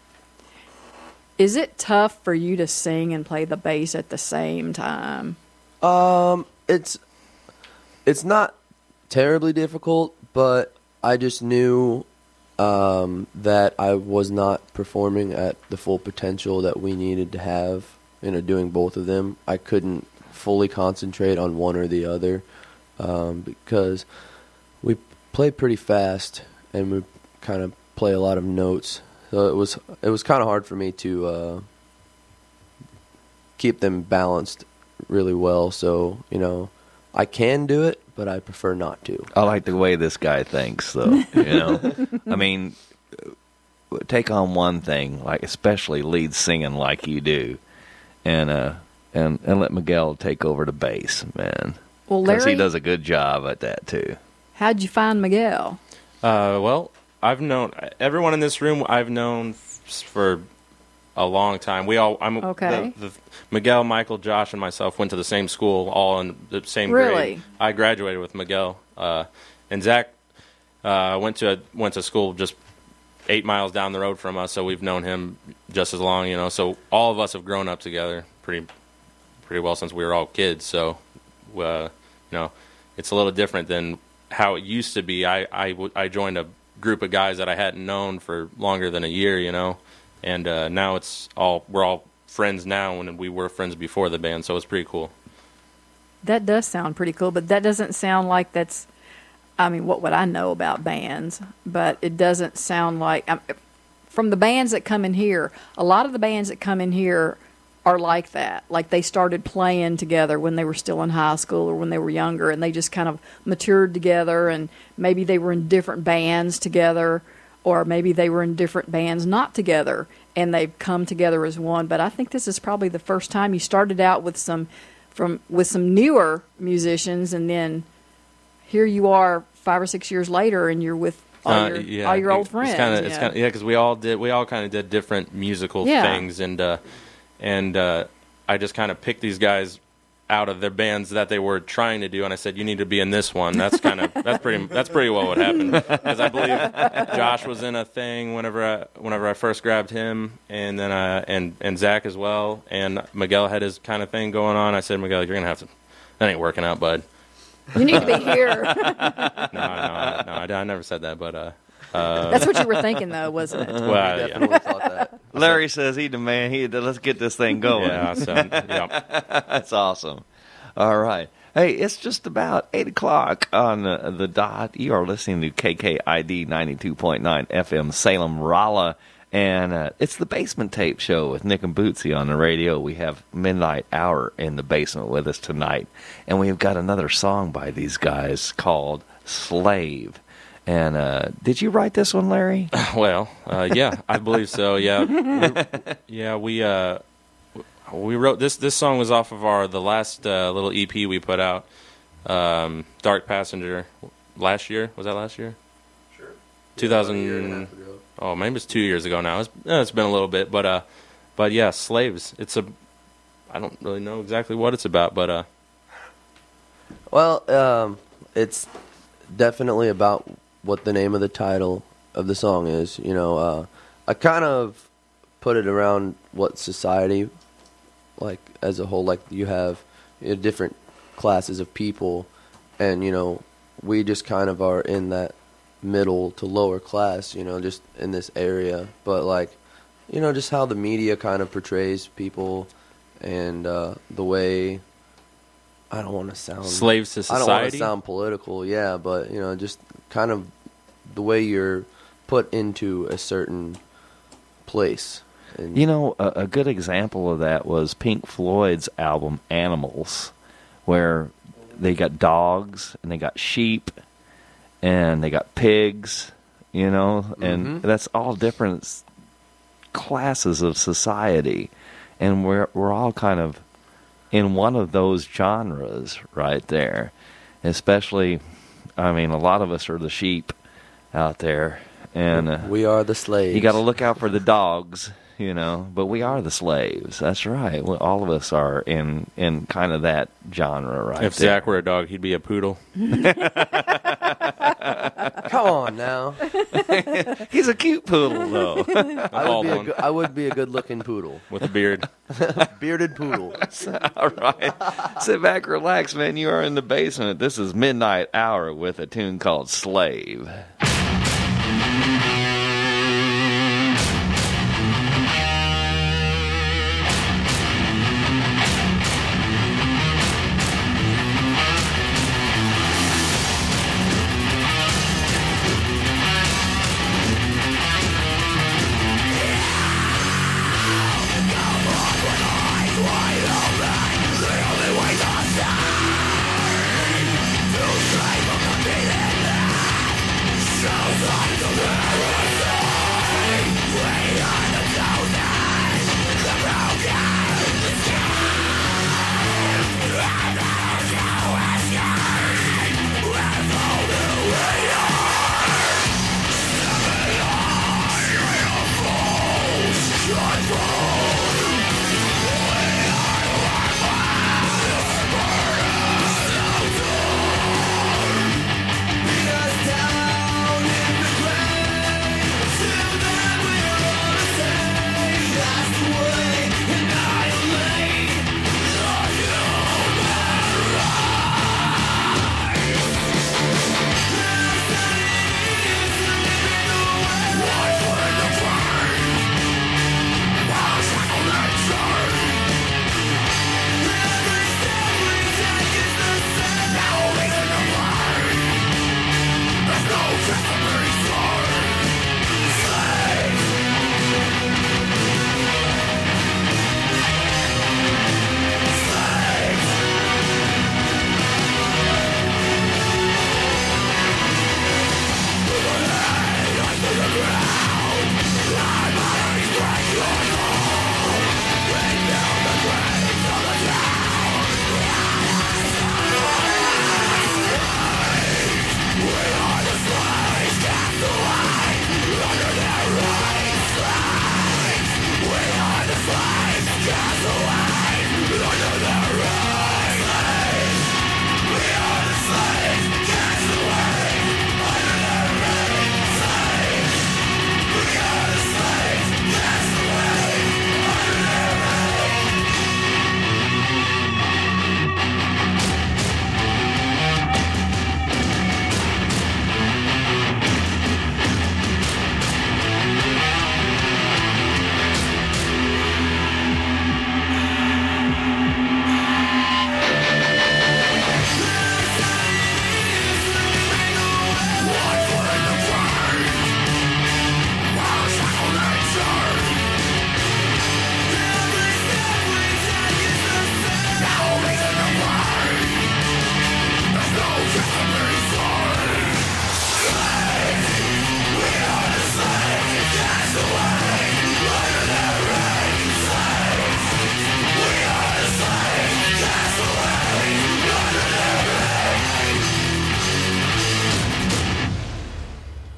Is it tough for you to sing and play the bass at the same time? Um, it's it's not terribly difficult, but I just knew um, that I was not performing at the full potential that we needed to have. You know, doing both of them, I couldn't fully concentrate on one or the other um, because we play pretty fast and we kind of play a lot of notes. So it was it was kind of hard for me to uh, keep them balanced really well. So, you know, I can do it, but I prefer not to. I like the way this guy thinks, though. You know, I mean, take on one thing, like especially lead singing like you do, and uh, and and let Miguel take over the bass, man. Well, Because Larry, he does a good job at that too. How'd you find Miguel? Uh, well, I've known everyone in this room. I've known f- for a long time. We all, I'm Okay. the, the, Miguel, Michael, Josh, and myself went to the same school, all in the same Really? grade. I graduated with Miguel, uh, and Zach uh, went to a, went to school just eight miles down the road from us. So we've known him just as long, you know. So all of us have grown up together pretty pretty well since we were all kids. So, uh, you know, it's a little different than how it used to be. I, I, w- I joined a group of guys that I hadn't known for longer than a year, you know, and uh, now it's all we're all friends now, and we were friends before the band, so it's pretty cool. That does sound pretty cool, but that doesn't sound like that's, I mean, what would I know about bands? But it doesn't sound like, um, from the bands that come in here, a lot of the bands that come in here are like that. Like they started playing together when they were still in high school or when they were younger, and they just kind of matured together, and maybe they were in different bands together, or maybe they were in different bands not together, and they've come together as one. But I think this is probably the first time you started out with some from with some newer musicians, and then here you are five or six years later, and you're with all Uh, your yeah, all your old it's friends. Kinda, you it's know? kind of yeah, because we all did we all kind of did different musical Yeah. things, and uh, and uh, I just kind of picked these guys out of their bands that they were trying to do, and I said, "You need to be in this one." That's kind of that's pretty that's pretty well what happened, because I believe Josh was in a thing whenever I whenever I first grabbed him, and then uh, and and Zach as well, and Miguel had his kind of thing going on. I said, "Miguel, you're gonna have to. That ain't working out, bud." You need to be here. no, no, no, I, I never said that, but uh, uh, That's what you were thinking, though, wasn't it? Well, yeah. Definitely thought that. Larry says he the man. He let's get this thing going. Yeah, so, yeah. That's awesome. All right. Hey, it's just about eight o'clock on the, the dot. You are listening to K K I D ninety-two point nine F M Salem Rolla, and uh, it's the Basement Tape Show with Nick and Bootsy on the radio. We have Midnight Hour in the basement with us tonight, and we've got another song by these guys called Slave. And uh, did you write this one, Larry? Well, uh, yeah, I believe so. Yeah, we, yeah, we uh, we wrote this. This song was off of our the last uh, little E P we put out, um, Dark Passenger, last year. Was that last year? Sure. Two thousand. Oh, maybe it's two years ago now. It's, uh, it's been a little bit, but uh, but yeah, Slaves. It's a. I don't really know exactly what it's about, but uh. Well, um, it's definitely about what the name of the title of the song is. You know, uh, I kind of put it around what society, like as a whole, like you have you know, different classes of people, and you know, we just kind of are in that middle to lower class, you know, just in this area. But like, you know, just how the media kind of portrays people, and uh, the way. I don't want to sound slaves to society. I don't want to sound political, yeah, but you know, just kind of the way you're put into a certain place. And You know, a, a good example of that was Pink Floyd's album Animals, where they got dogs and they got sheep and they got pigs, you know, and Mhm. that's all different s- classes of society, and we're we're all kind of in one of those genres right there. Especially, I mean, a lot of us are the sheep out there, and uh, we are the slaves. you got to look out for the dogs, you know, but we are the slaves. That's right. Well, all of us are in in kind of that genre right If there. Zach were a dog, he'd be a poodle. Come on now. He's a cute poodle, though. I would, be a, go- I would be a good-looking poodle with a beard. Bearded poodle. All right. Sit back, relax, man. You are in the basement. This is Midnight Hour with a tune called Slave. We're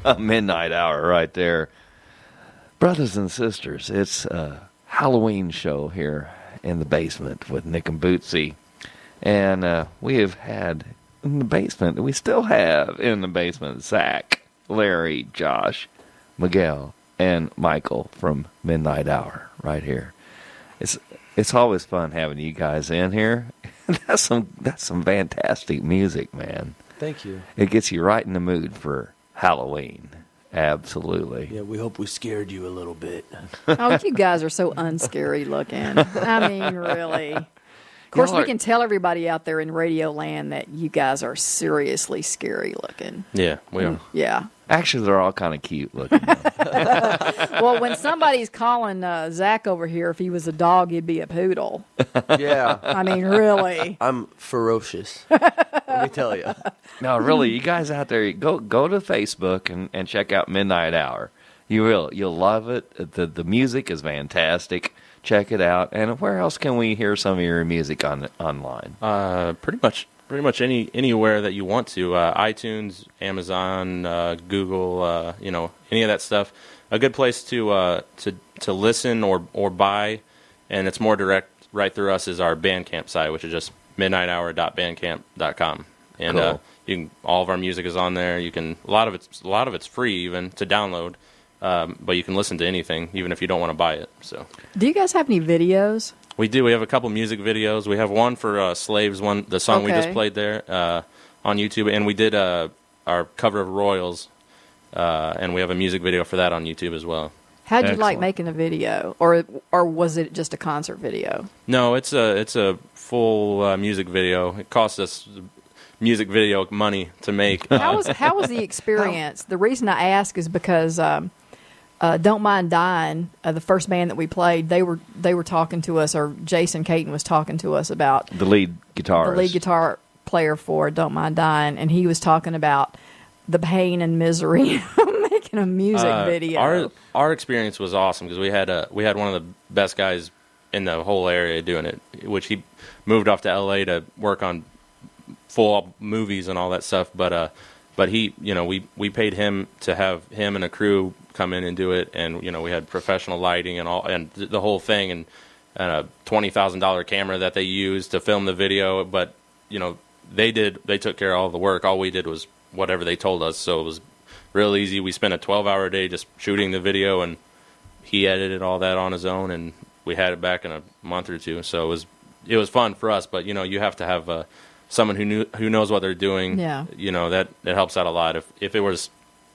Midnight Hour right there. Brothers and sisters, it's a Halloween show here in the basement with Nick and Bootsy. And uh, we have had in the basement, we still have in the basement, Zach, Larry, Josh, Miguel, and Michael from Midnight Hour right here. It's it's always fun having you guys in here. That's some that's some fantastic music, man. Thank you. It gets you right in the mood for Halloween. Absolutely. Yeah, we hope we scared you a little bit. Oh, you guys are so unscary looking. I mean, really. Of course, we can tell everybody out there in Radio Land that you guys are seriously scary looking. Yeah, we are. Yeah. Actually, they're all kind of cute looking. Well, when somebody's calling uh, Zach over here, if he was a dog, he'd be a poodle. Yeah. I mean, really. I'm ferocious. Let me tell you. No, really, you guys out there, go go to Facebook and, and check out Midnight Hour. You will. You'll love it. The the music is fantastic. Check it out. And where else can we hear some of your music on online? Uh, pretty much, pretty much any anywhere that you want to. Uh, iTunes, Amazon, uh, Google, uh, you know, any of that stuff. A good place to uh, to to listen or or buy, and it's more direct right through us is our Bandcamp site, which is just midnight hour dot bandcamp dot com. And Cool. uh, you can, all of our music is on there. You can a lot of it's a lot of it's free even to download. Um, but you can listen to anything, even if you don't want to buy it. So, do you guys have any videos? We do. We have a couple music videos. We have one for uh, Slaves, one the song we just Okay. played there uh, on YouTube, and we did uh, our cover of Royals, uh, and we have a music video for that on YouTube as well. How'd you like Excellent. making a video, or or was it just a concert video? No, it's a it's a full uh, music video. It cost us music video money to make. How was how was the experience? The reason I ask is because um, uh, Don't Mind Dying, uh, the first band that we played, they were they were talking to us, or Jason Caton was talking to us about The lead guitarist. the lead guitar player for Don't Mind Dying, and he was talking about the pain and misery of making a music Uh, video. Our our experience was awesome because we had a we had one of the best guys in the whole area doing it, which he moved off to L A to work on full movies and all that stuff. But uh, but he, you know, we we paid him to have him and a crew come in and do it, and you know, we had professional lighting and all and th- the whole thing, and, and a twenty thousand dollar camera that they used to film the video. But you know, they did they took care of all the work. All we did was whatever they told us, so it was real easy. We spent a twelve hour day just shooting the video, and he edited all that on his own, and we had it back in a month or two. So it was it was fun for us, but you know, you have to have uh, someone who knew who knows what they're doing. Yeah. You know, that that helps out a lot. If if it was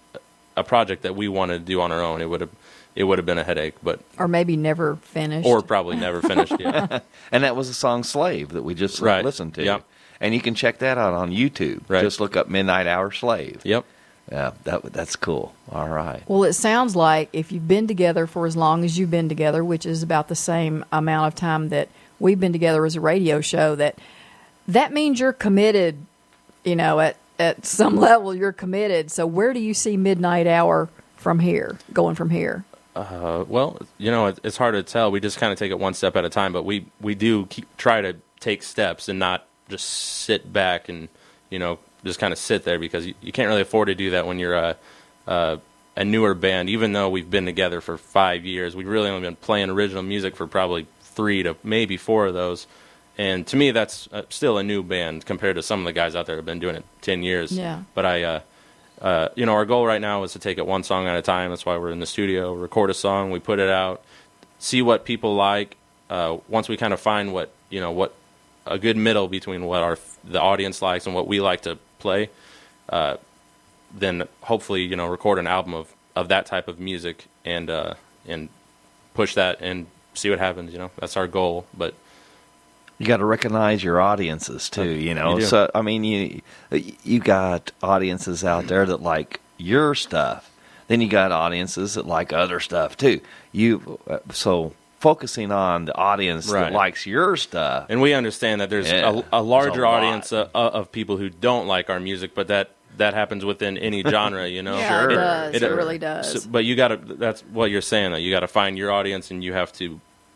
a project that we wanted to do on our own, it would have it would have been a headache, but or maybe never finished. or probably never finished. Yeah. And that was the song Slave that we just Right. listened to. Yep. And you can check that out on YouTube. Right. Just look up Midnight Hour Slave. Yep. Yeah, that that's cool. All right. Well, it sounds like if you've been together for as long as you've been together, which is about the same amount of time that we've been together as a radio show, that that means you're committed, you know, at, at some level you're committed. So where do you see Midnight Hour from here, going from here? Uh, well, you know, it, it's hard to tell. We just kind of take it one step at a time, but we, we do keep, try to take steps and not just sit back and, you know, just kind of sit there, because you, you can't really afford to do that when you're a, a, a newer band. Even though we've been together for five years, we've really only been playing original music for probably three to maybe four of those. And to me, that's uh, still a new band compared to some of the guys out there who have been doing it ten years. Yeah. But I, uh, uh, you know, our goal right now is to take it one song at a time. That's why we're in the studio, record a song, we put it out, see what people like. Uh, once we kind of find what, you know, what a good middle between what our the audience likes and what we like to play, uh, then hopefully, you know, record an album of, of that type of music and uh, and push that and see what happens. You know, that's our goal. But you got to recognize your audiences too. You know, You do. so I mean, you you got audiences out there that like your stuff. Then you got audiences that like other stuff too. You uh, so. Focusing on the audience Right. that likes your stuff. And we understand that there's Yeah, a, a larger there's a lot. audience uh, uh, of people who don't like our music, but that, that happens within any genre, you know? Yeah, it Sure. does. It really does. so- but you got to, that's what you're saying, though. You got to find your audience, and you have to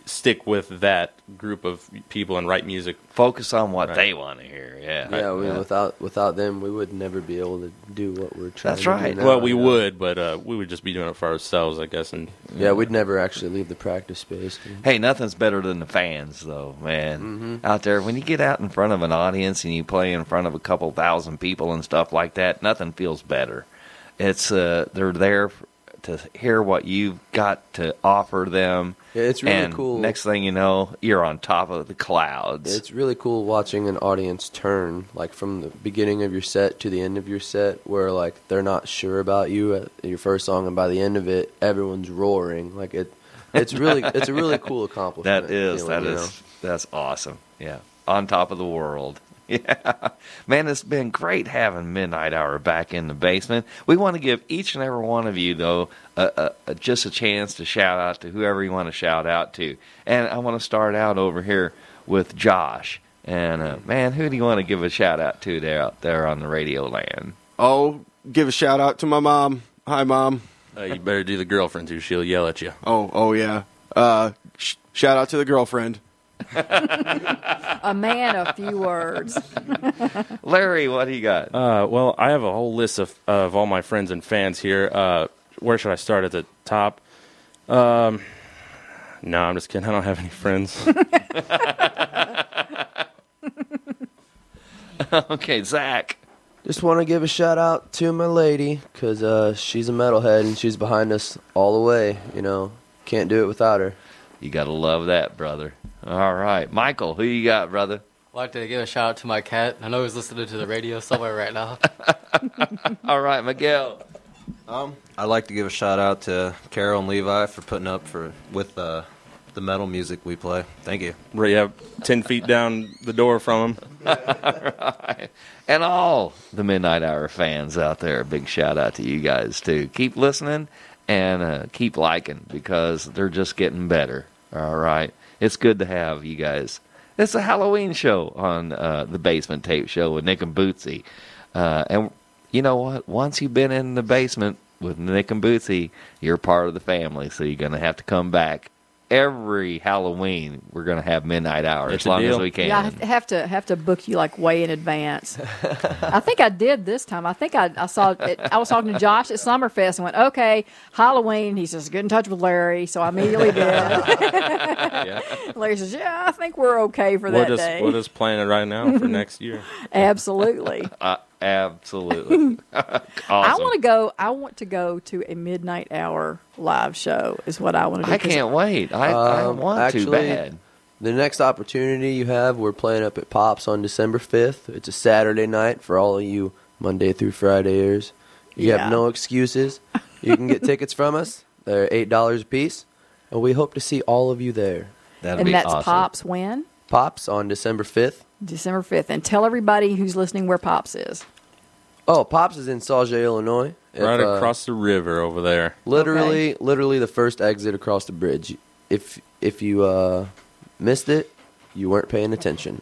stick with that group of people and write music. Focus on what Right. they want to hear. Yeah. Yeah, we, Yeah. without without them, we would never be able to do what we're trying That's to right. do now. Well, we you know? would, but uh, we would just be doing it for ourselves, I guess. And Yeah, we'd never actually leave the practice space. Hey, nothing's better than the fans, though, man. Mhm. Out there, when you get out in front of an audience and you play in front of a couple thousand people and stuff like that, nothing feels better. It's uh, they're there f- to hear what you've got to offer them. Yeah, it's really and cool. Next thing you know, you're on top of the clouds. It's really cool watching an audience turn, like from the beginning of your set to the end of your set, where like they're not sure about you at your first song, and by the end of it, everyone's roaring. Like it, it's really, it's a really cool accomplishment. That is, feeling, that you is, know? that's awesome. Yeah, on top of the world. Yeah, man, it's been great having Midnight Hour back in the basement. We want to give each and every one of you, though, a, a, a, just a chance to shout out to whoever you want to shout out to. And I want to start out over here with Josh. And uh, man, who do you want to give a shout out to there out there on the radio land? Oh, give a shout out to my mom. Hi, Mom. uh, you better do the girlfriend too. She'll yell at you. Oh, oh yeah. Uh, sh- shout out to the girlfriend. A man of few words. Larry, what do you got? Uh, well, I have a whole list of of all my friends and fans here. Uh, where should I start at the top? Um, no, I'm just kidding. I don't have any friends. Okay, Zach. Just want to give a shout out to my lady, because uh, she's a metalhead and she's behind us all the way. You know, can't do it without her. You got to love that, brother. All right. Michael, who you got, brother? I'd like to give a shout out to my cat. I know he's listening to the radio somewhere right now. All right, Miguel. Um, I'd like to give a shout out to Carol and Levi for putting up for with uh, the metal music we play. Thank you. Right, yeah, ten feet down the door from them. Right. And all the Midnight Hour fans out there, a big shout out to you guys, too. Keep listening and uh, keep liking, because they're just getting better. All right. It's good to have you guys. It's a Halloween show on uh, the Basement Tape Show with Nick and Bootsy. Uh, and you know what? Once you've been in the basement with Nick and Bootsy, you're part of the family, so you're going to have to come back. Every Halloween, we're going to have Midnight Hour It's as a long as deal. we can. Yeah, I have to have to book you like way in advance. I think I did this time. I think I, I saw it. I was talking to Josh at Summerfest and went, okay, Halloween. He says, get in touch with Larry. So I immediately did. Yeah. Larry says, yeah, I think we're okay for We'll that just day. we'll just plan it right now for next year. Absolutely. Uh, absolutely. Awesome. I want to go. I want to go to a Midnight Hour live show. Is what I want to do. I 'cause can't wait. I, I Um, want actually, to bad. The next opportunity you have, we're playing up at Pops on December fifth. It's a Saturday night for all of you Monday through Fridayers. You Yeah. have no excuses. You can get tickets from us. They're eight dollars a piece, and we hope to see all of you there. That'd And be that's awesome. Pops when? Pops on December fifth. December fifth. And tell everybody who's listening where Pops is. Oh, Pops is in Sauget, Illinois. If, Right uh, across the river over there. Literally, literally the first exit across the bridge. If if you uh, missed it, you weren't paying attention.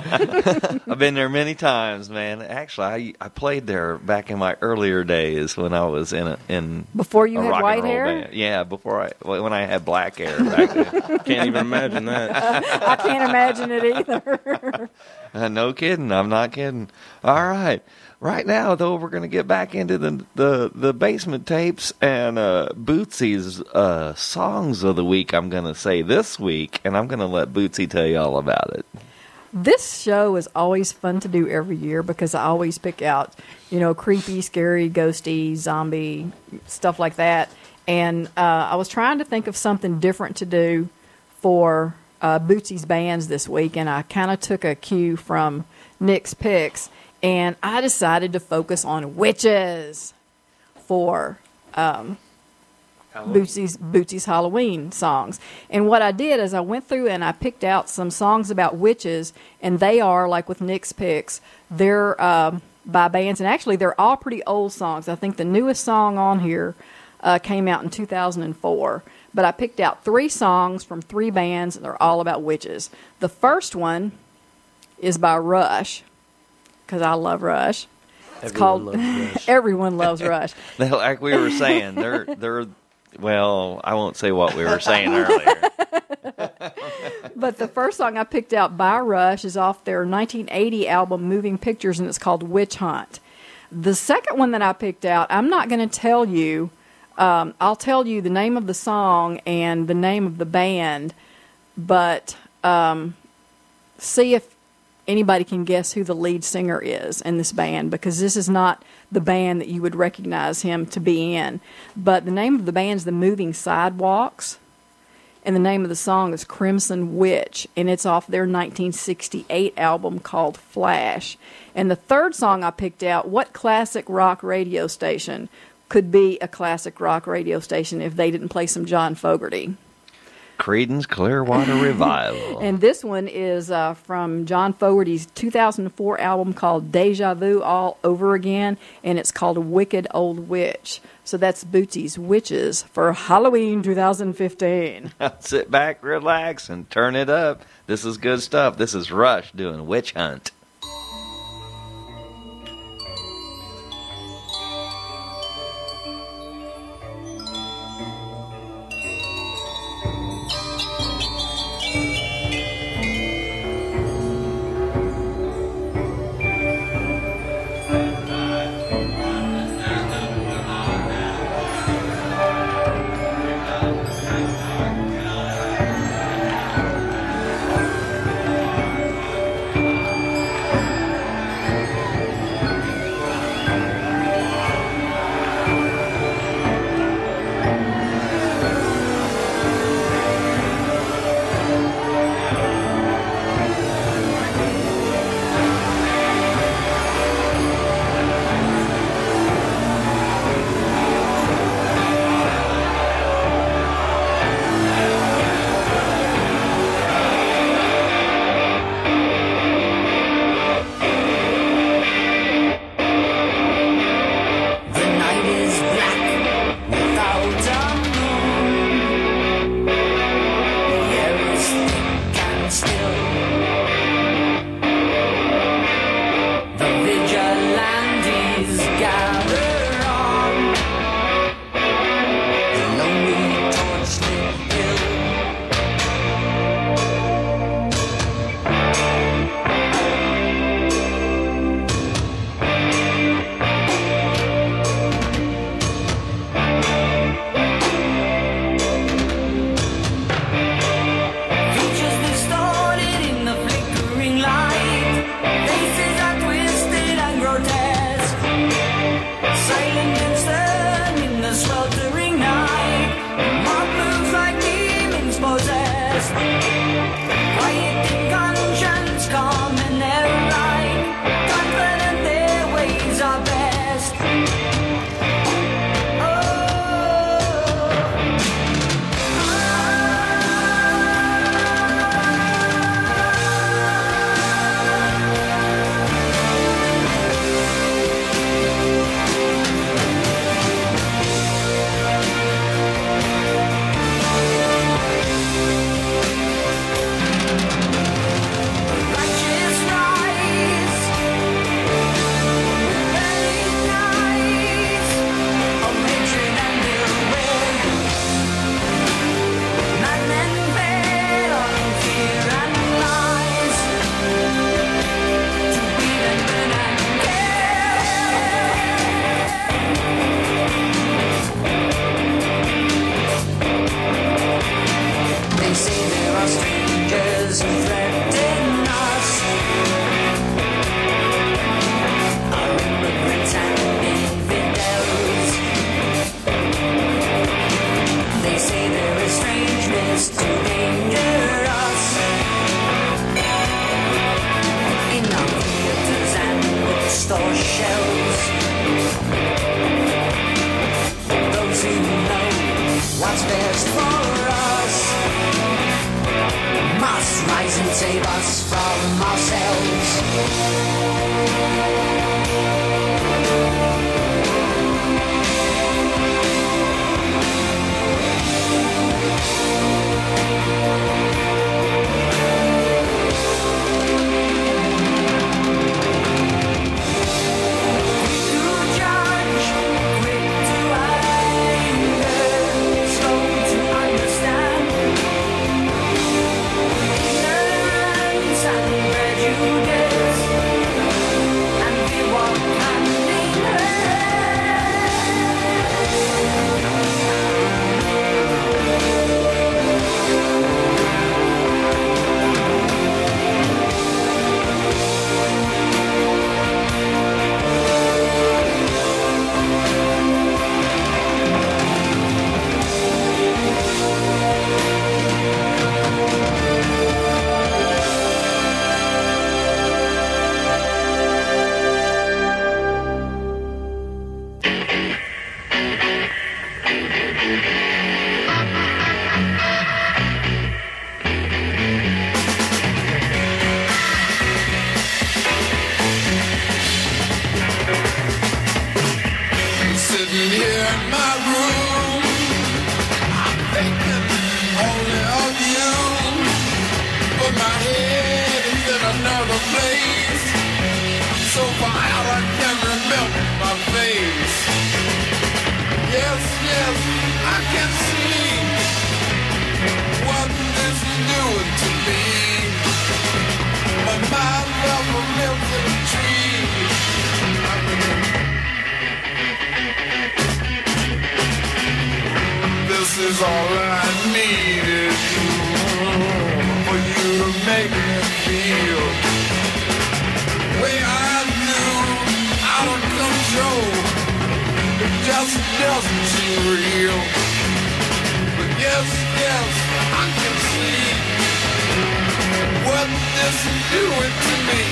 I've been there many times, man. Actually, I I played there back in my earlier days when I was in a, in Before you a had rock and white roll hair? band. Yeah, before I when I had black hair back then. Can't even imagine that. I can't imagine it either. Uh, no kidding. I'm not kidding. All right. Right now, though, we're going to get back into the the, the basement tapes and uh, Bootsy's uh, songs of the week, I'm going to say this week, and I'm going to let Bootsy tell you all about it. This show is always fun to do every year because I always pick out, you know, creepy, scary, ghosty, zombie, stuff like that. And uh, I was trying to think of something different to do for uh, Bootsy's bands this week, and I kind of took a cue from Nick's picks, and I decided to focus on witches for um, Bootsy's, Bootsy's Halloween songs. And what I did is I went through and I picked out some songs about witches, and they are, like with Nick's picks, they're um, by bands, and actually they're all pretty old songs. I think the newest song on here uh, came out in two thousand four. But I picked out three songs from three bands, and they're all about witches. The first one is by Rush, because I love Rush. It's Everyone called loves Rush. Everyone Loves Rush. They- like we were saying, they're they're well, I won't say what we were saying earlier. But the first song I picked out by Rush is off their nineteen eighty album Moving Pictures, and it's called Witch Hunt. The second one that I picked out, I'm not going to tell you. Um, I'll tell you the name of the song and the name of the band, but um, see if anybody can guess who the lead singer is in this band, because this is not the band that you would recognize him to be in. But the name of the band is the Moving Sidewalks, and the name of the song is Crimson Witch, and it's off their nineteen sixty-eight album called Flash. And the third song I picked out, what classic rock radio station could be a classic rock radio station if they didn't play some John Fogerty? Creedence Clearwater Revival. And this one is uh, from John Fogerty's two thousand four album called Deja Vu All Over Again, and it's called Wicked Old Witch. So that's Bootsy's Witches for Halloween twenty fifteen. Sit back, relax, and turn it up. This is good stuff. This is Rush doing Witch Hunt. Save us from ourselves. in my room. I'm thinking only of you, but my head is in another place. So far out I can remember my face. Yes, yes, I can see what this is doing to me. My mind fell from limbs in a tree. This is all I needed for you to make me feel the way I do, out of control. It just doesn't seem real. But yes, yes, I can see what this is doing to me.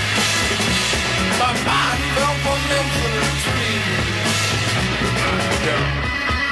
My mind fell from into the tree. Yeah.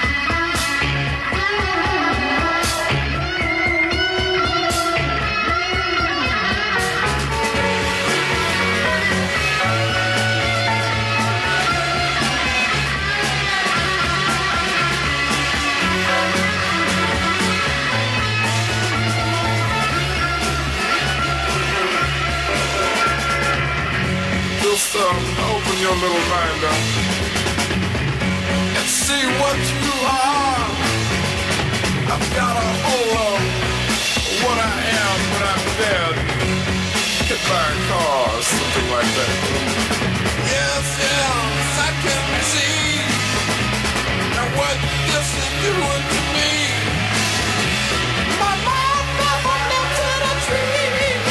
Just uh, open your little mind up and see what you are. I've got a hold of what I am when I'm dead, hit by a car or something like that. Yes, yes, I can see now what this is doing to me. My mom never left to the tree.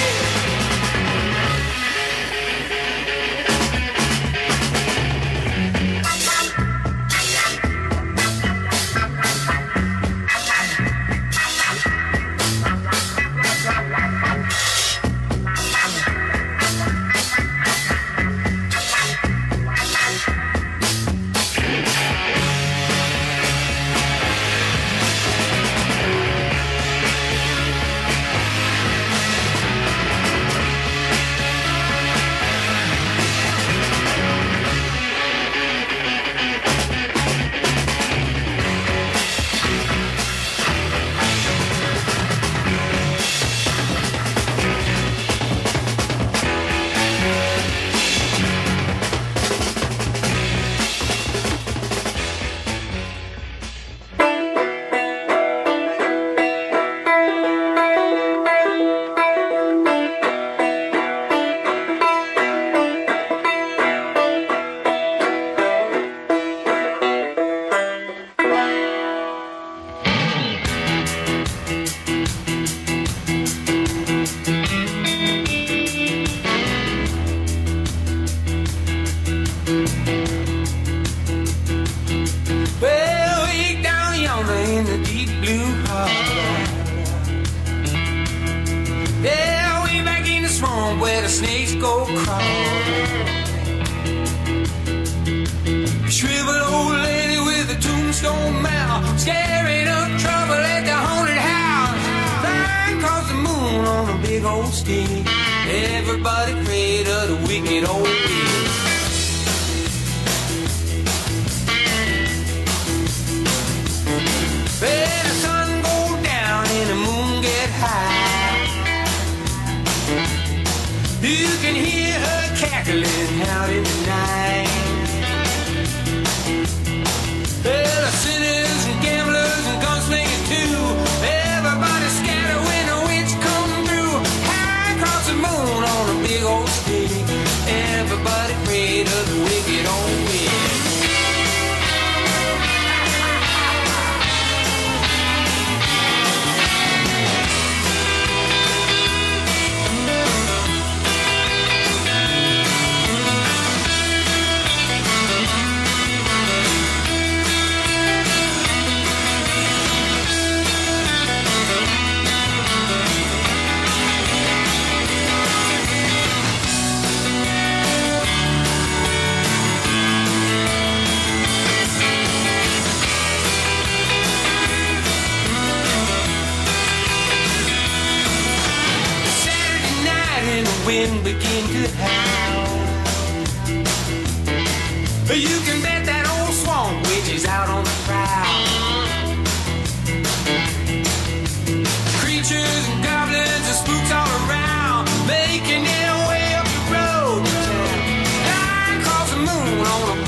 wind begin to howl. You can bet that old swamp witch is out on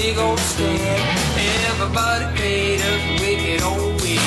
big old stand. Everybody paid us wicked old win.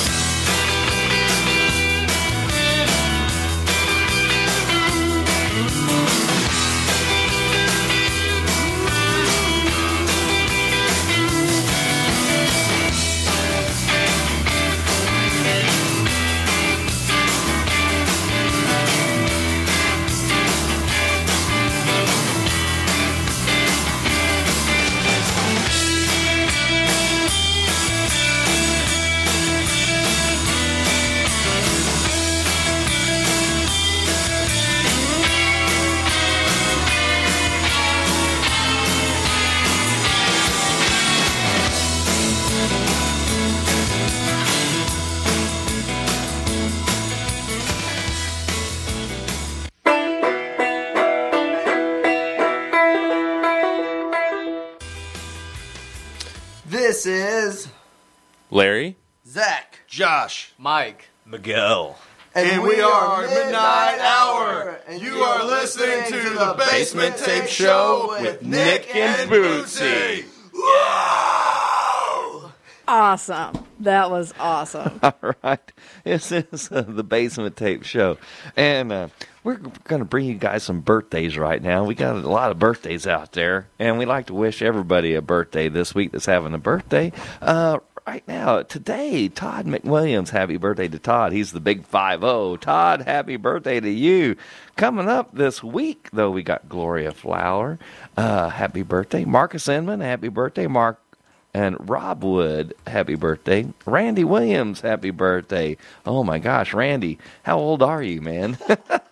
This is Larry. Zach, Josh, Mike, Miguel. and, and we are Midnight Hour. and You are listening to the Basement Tape Show with Nick and Bootsy. Awesome. That was awesome. All right. This is uh, the Basement Tape Show. And uh, we're going to bring you guys some birthdays right now. We got a lot of birthdays out there. And we like to wish everybody a birthday this week that's having a birthday. Uh, right now, today, Todd McWilliams. Happy birthday to Todd. He's the big five oh. Todd, happy birthday to you. Coming up this week, though, we got Gloria Flower. Uh, happy birthday. Marcus Inman, happy birthday. Mark. And Rob Wood, happy birthday. Randy Williams, happy birthday. Oh, my gosh, Randy, how old are you, man?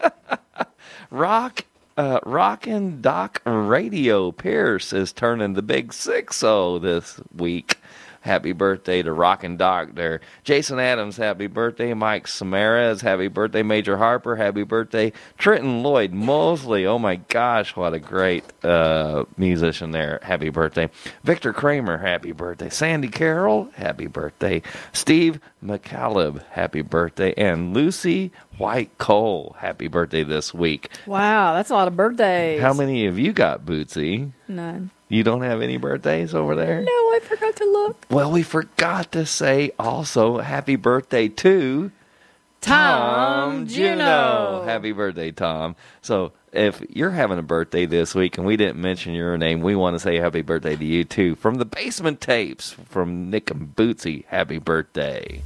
Rock, uh, Rockin' Doc Radio Pierce is turning the big six oh this week. Happy birthday to Rockin' Doc there. Jason Adams, happy birthday. Mike Samaras, happy birthday. Major Harper, happy birthday. Trenton Lloyd Mosley, oh my gosh, what a great uh, musician there. Happy birthday. Victor Kramer, happy birthday. Sandy Carroll, happy birthday. Steve McCaleb, happy birthday. And Lucy White Cole, happy birthday this week. Wow, that's a lot of birthdays. How many of you got, Bootsy? None. You don't have any birthdays over there? No, I forgot to look. Well, we forgot to say also happy birthday to Tom Juno. Happy birthday, Tom. So if you're having a birthday this week and we didn't mention your name, we want to say happy birthday to you too. From the Basement Tapes, from Nick and Bootsy, happy birthday.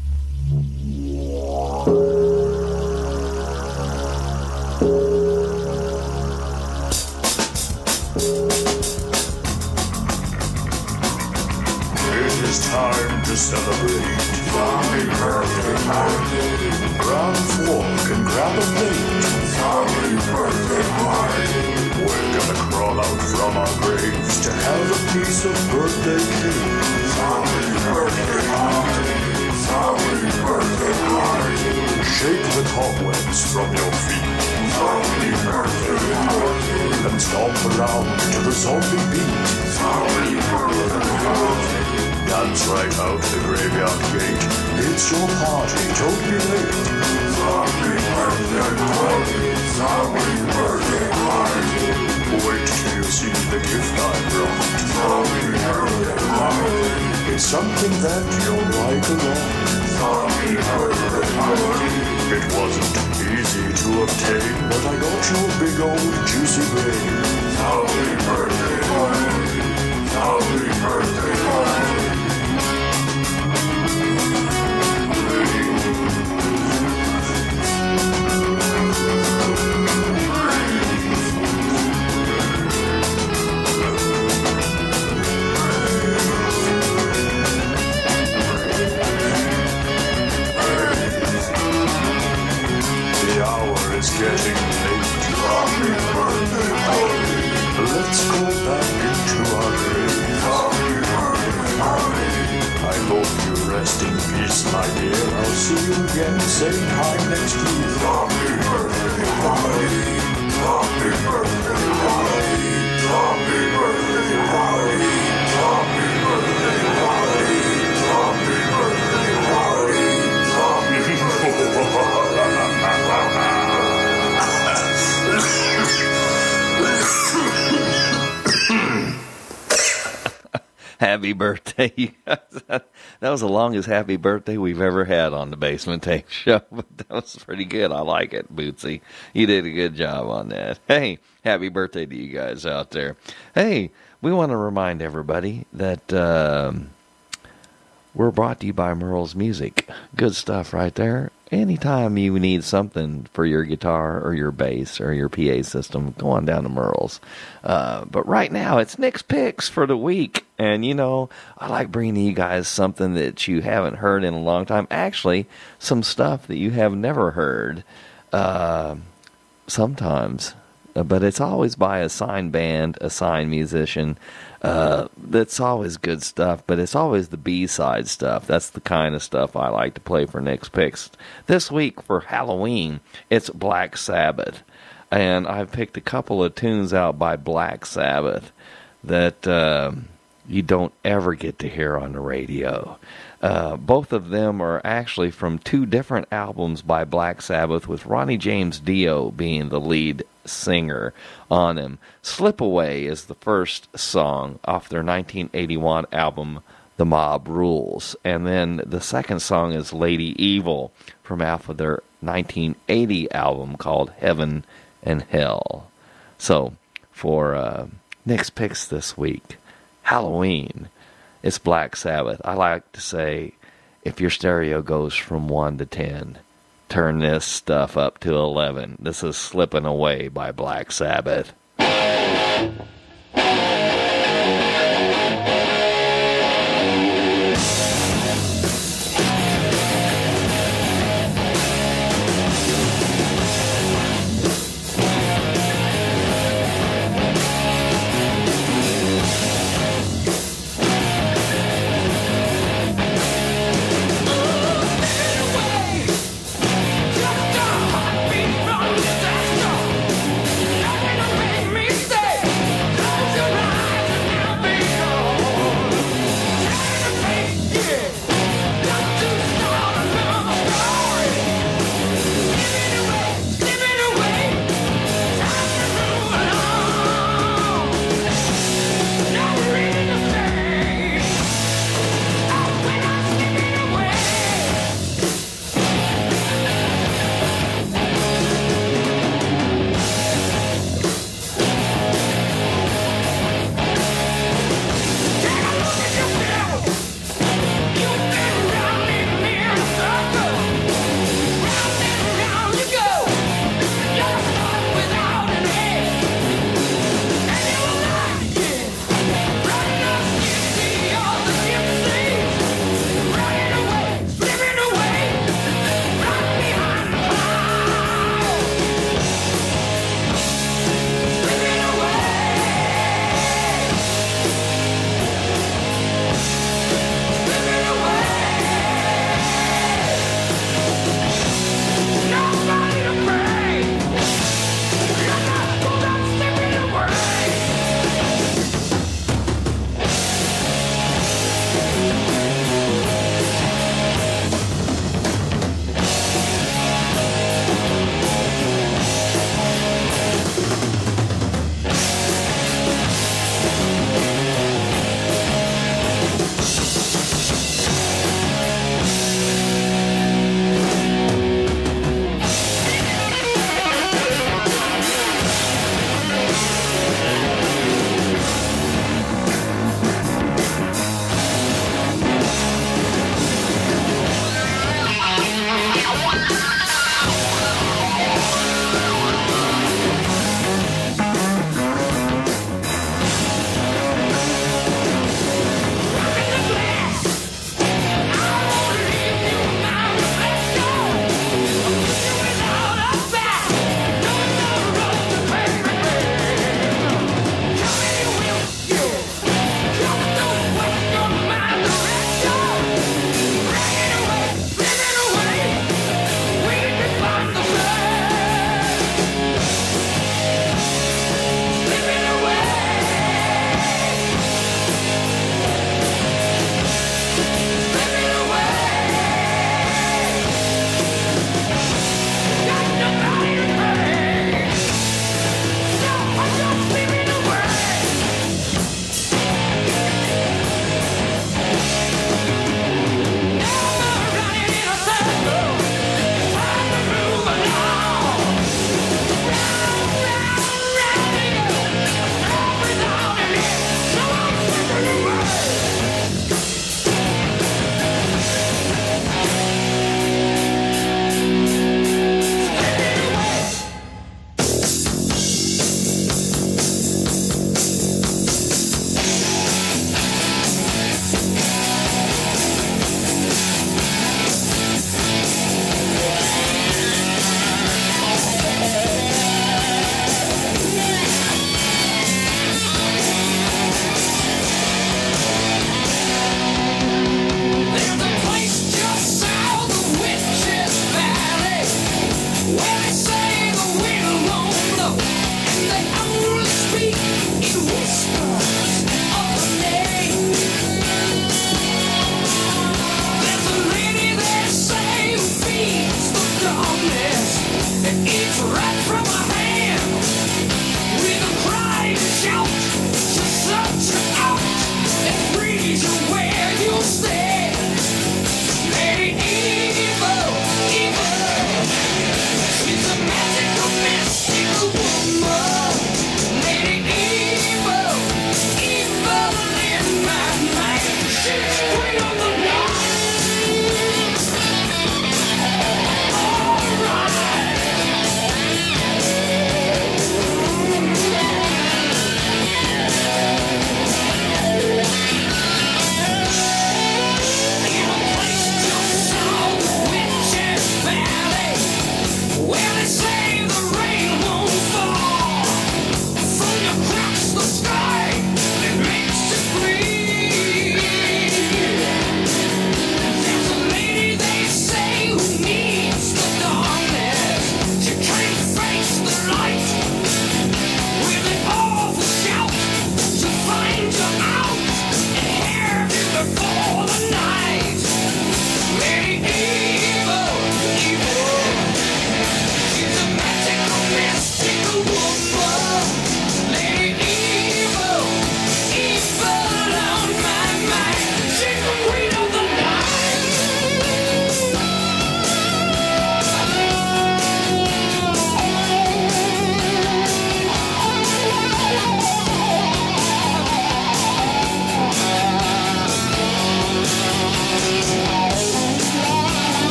It is time to celebrate. Happy birthday party. Grab a fork and grab a plate. Happy birthday party. We're gonna crawl out from our graves to have a piece of birthday cake. Happy birthday party. Happy birthday party. Shake the cobwebs from your feet. Happy birthday party. And stomp around to the zombie beat. Happy birthday party. Dance right out the graveyard gate. It's your party, don't be late. Happy birthday party. Happy birthday party. Wait till you see the gift I brought. Happy birthday party. It's something that you'll like a lot. Happy birthday party. It wasn't easy to obtain, but I got your big old juicy brain. Happy birthday party. Happy birthday party. Getting late. Happy birthday party. Let's go back into our grave. Happy birthday party. I hope you rest in peace, my dear. I'll see you again same time next year. Happy birthday party. Happy birthday party. Happy birthday party. Happy birthday party. Happy birthday party. Happy birthday party. Happy birthday, you guys. That was the longest happy birthday we've ever had on the Basement Tape Show, but that was pretty good. I like it, Bootsy. You did a good job on that. Hey, happy birthday to you guys out there. Hey, we want to remind everybody that um, we're brought to you by Merle's Music. Good stuff right there. Anytime you need something for your guitar or your bass or your P A system, go on down to Merle's. Uh, but right now, it's Nick's Picks for the week. And, you know, I like bringing you guys something that you haven't heard in a long time. Actually, some stuff that you have never heard uh, sometimes. Uh, but it's always by a signed band, a signed musician. Uh, that's always good stuff, but it's always the B-side stuff. That's the kind of stuff I like to play for Nick's Picks. This week for Halloween, it's Black Sabbath. And I've picked a couple of tunes out by Black Sabbath that uh, you don't ever get to hear on the radio. Uh, both of them are actually from two different albums by Black Sabbath, with Ronnie James Dio being the lead singer on them. Slip Away is the first song off their nineteen eighty-one album, The Mob Rules. And then the second song is Lady Evil from off of their nineteen eighty album called Heaven and Hell. So, for uh, Nick's Picks this week, Halloween, it's Black Sabbath. I like to say, if your stereo goes from one to ten, turn this stuff up to eleven. This is Slipping Away by Black Sabbath. Stay.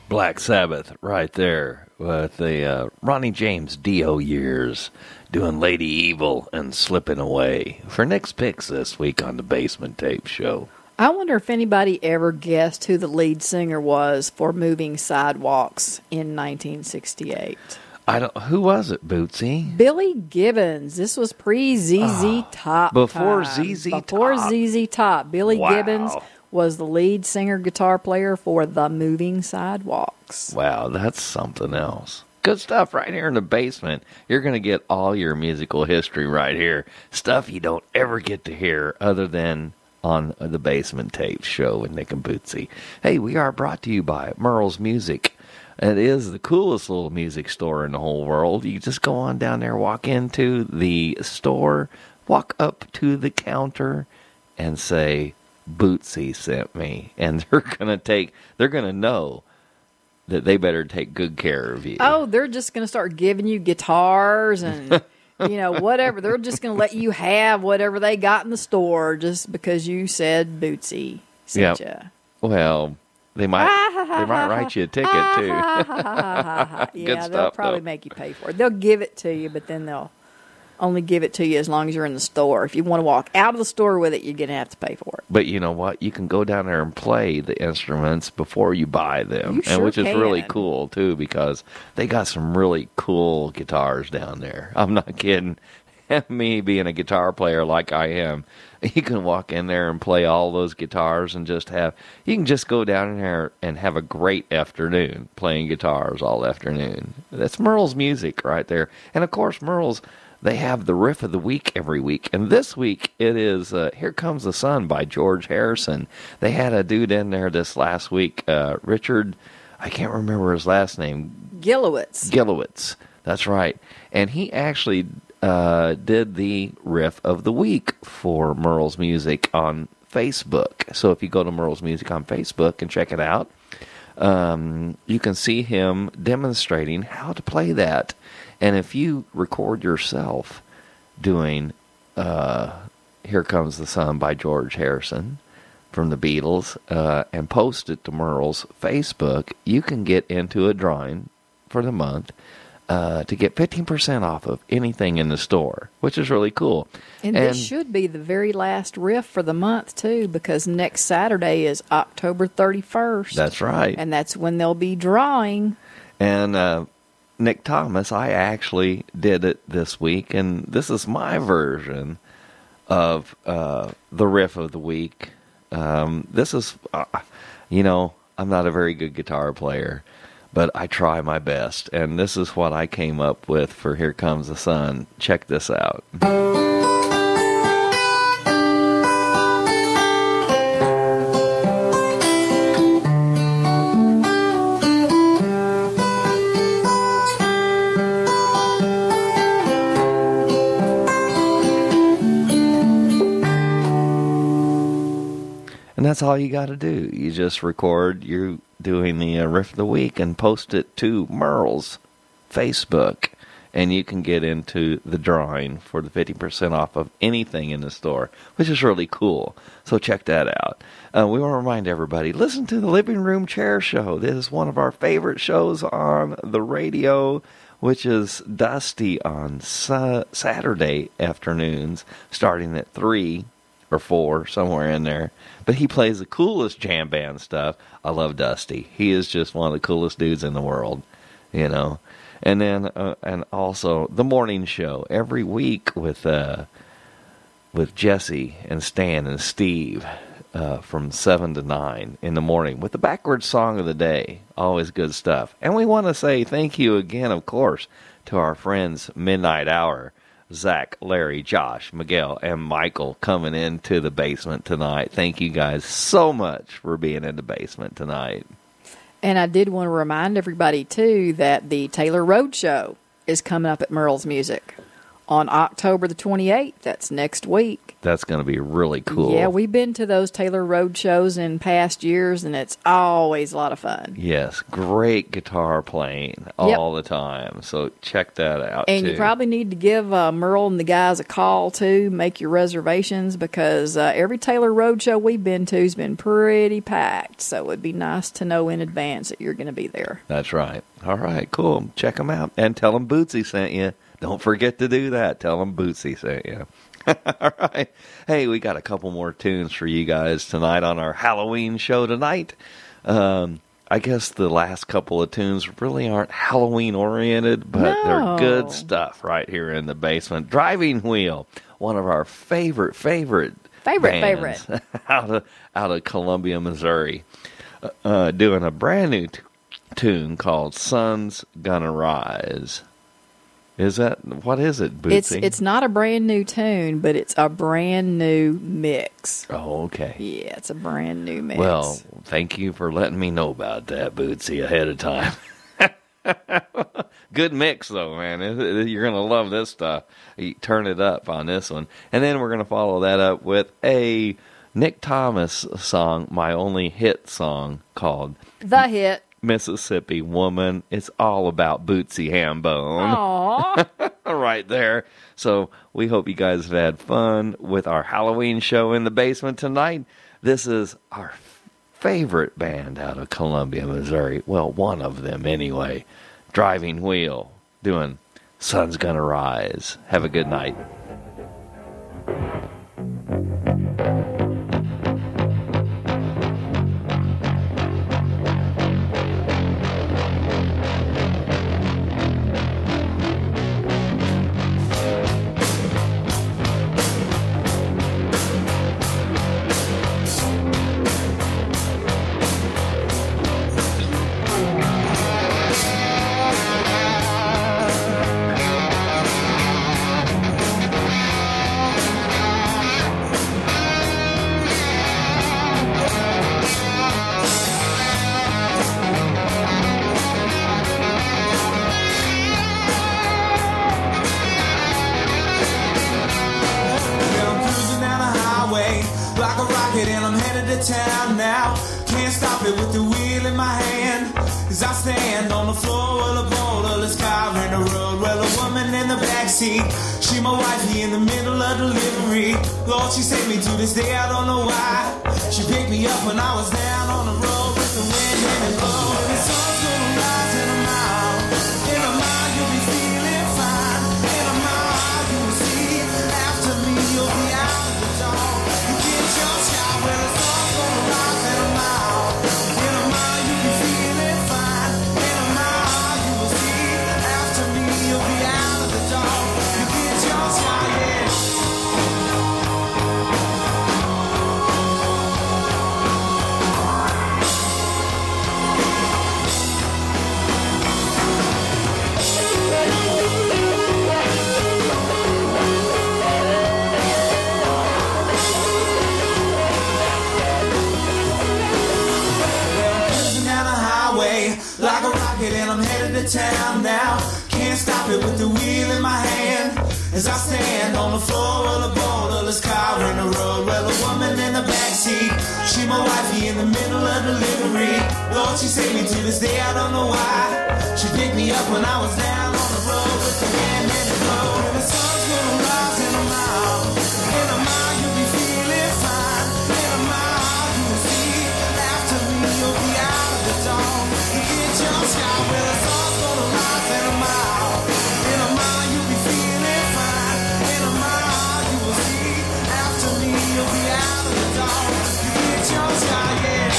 Black Sabbath right there with the uh, Ronnie James Dio years doing Lady Evil and Slipping Away for Nick's Picks this week on the Basement Tape Show. I wonder if anybody ever guessed who the lead singer was for Moving Sidewalks in nineteen sixty-eight. I don't. Who was it, Bootsy? Billy Gibbons. This was pre-Z Z Top. Before time. Z Z Before Top. Z Z Top. Billy Wow. Gibbons was the lead singer guitar player for the Moving Sidewalks. Wow, that's something else. Good stuff right here in the basement. You're going to get all your musical history right here. Stuff you don't ever get to hear other than on the Basement Tape Show with Nick and Bootsy. Hey, we are brought to you by Merle's Music. It is the coolest little music store in the whole world. You just go on down there, walk into the store, walk up to the counter, and say, Bootsy sent me. And they're going to take, they're going to know that they better take good care of you. Oh, they're just going to start giving you guitars and, you know, whatever. They're just going to let you have whatever they got in the store just because you said Bootsy sent Yep. you. Well, they might they might write you a ticket, too. Yeah, Good they'll stuff, probably though. make you pay for it. They'll give it to you, but then they'll only give it to you as long as you're in the store. If you want to walk out of the store with it, you're going to have to pay for it. But you know what? You can go down there and play the instruments before you buy them, You and sure which is really can. cool too, because they got some really cool guitars down there. I'm not kidding. Me being a guitar player like I am, you can walk in there and play all those guitars and just have. You can just go down in there and have a great afternoon playing guitars all afternoon. That's Merle's Music right there, and of course Merle's. They have the riff of the week every week. And this week, it is uh, Here Comes the Sun by George Harrison. They had a dude in there this last week, uh, Richard, I can't remember his last name. Gillowitz. Gillowitz, that's right. And he actually uh, did the riff of the week for Merle's Music on Facebook. So if you go to Merle's Music on Facebook and check it out, um, you can see him demonstrating how to play that. And if you record yourself doing uh, Here Comes the Sun by George Harrison from the Beatles uh, and post it to Merle's Facebook, you can get into a drawing for the month uh, to get fifteen percent off of anything in the store, which is really cool. And, this should be the very last riff for the month, too, because next Saturday is October thirty-first. That's right. And that's when they'll be drawing. And uh, Nick Thomas, I actually did it this week, and this is my version of uh, the riff of the week. Um, this is, uh, you know, I'm not a very good guitar player, but I try my best, and this is what I came up with for Here Comes the Sun. Check this out. And that's all you got to do. You just record you doing the uh, riff of the week and post it to Merle's Facebook. And you can get into the drawing for the fifty percent off of anything in the store, which is really cool. So check that out. Uh, we want to remind everybody, listen to the Living Room Chair Show. This is one of our favorite shows on the radio, which is Dusty on sa- Saturday afternoons, starting at three or four, somewhere in there. But he plays the coolest jam band stuff. I love Dusty. He is just one of the coolest dudes in the world, you know. And then, uh, and also the morning show every week with uh, with Jesse and Stan and Steve uh, from seven to nine in the morning with the backwards song of the day. Always good stuff. And we want to say thank you again, of course, to our friends Midnight Hour. Zach, Larry, Josh, Miguel, and Michael coming into the basement tonight. Thank you guys so much for being in the basement tonight. And I did want to remind everybody, too, that the Taylor Road Show is coming up at Merle's Music on October the twenty-eighth. That's next week. That's going to be really cool. Yeah, we've been to those Taylor Road shows in past years, and it's always a lot of fun. Yes, great guitar playing all the time. So check that out, And too. you probably need to give uh, Merle and the guys a call, too. Make your reservations, because uh, every Taylor Road show we've been to has been pretty packed. So it would be nice to know in advance that you're going to be there. That's right. All right, cool. Check them out. And tell them Bootsy sent you. Don't forget to do that. Tell them Bootsy sent you. All right. Hey, we got a couple more tunes for you guys tonight on our Halloween show tonight. Um, I guess the last couple of tunes really aren't Halloween oriented, but No. they're good stuff right here in the basement. Driving Wheel, one of our favorite, favorite, Favorite, bands favorite. out of out of Columbia, Missouri, uh, uh, doing a brand new t- tune called "Sun's Gonna Rise." Is that what is it, Bootsy? It's it's not a brand new tune, but it's a brand new mix. Oh, okay. Yeah, it's a brand new mix. Well, thank you for letting me know about that, Bootsy, ahead of time. Good mix, though, man. It- it- You're going to love this stuff. You turn it up on this one. And then we're going to follow that up with a Nick Thomas song, my only hit song, called the hit. Mississippi Woman. It's all about Bootsy Hambone. Aww. Right there. So we hope you guys have had fun with our Halloween show in the basement tonight. This is our favorite band out of Columbia, Missouri. Well, one of them anyway. Driving Wheel, doing Sun's Gonna Rise. Have a good night. Well, I'm cruising down the highway like a rocket and I'm headed to town now. Can't stop it with the wheel in my hand. As I stand on the floor of the borderless car in the road. Well, a woman in the backseat, she my wifey in the middle of delivery. Lord, she saved me to this day, I don't know why. She picked me up when I was down on the road with the wind and it blow. And the sun's gonna rise in a mile. In a mile you'll be feeling fine. In a mile you will see. After me you'll be out of the door. You get your shot. Well, the sun's gonna rise in a mile. In a mile you'll be feeling fine. In a mile you will see. After me you'll be out of the door. You get your shot, yeah. Cruising down the highway like a rocket and I'm headed to town now. Can't stop it with the wheel in my hand. As I stand on the floor of the borderless car in the road. Well, a woman in the backseat, she my wifey in the middle of delivery. Lord, she saved me to this day, I don't know why. She picked me up when I was down on the road with the wind and the blow. And the sun's gonna rise in a mile. In a mile you'll be feeling fine. In a mile you will see. After me you'll be out of the dawn. You get your shot. Well, the sun's gonna rise in a mile. In a mile you'll be feeling fine. In a mile you will see. After me you'll be out of the dawn. You get your shot, yeah.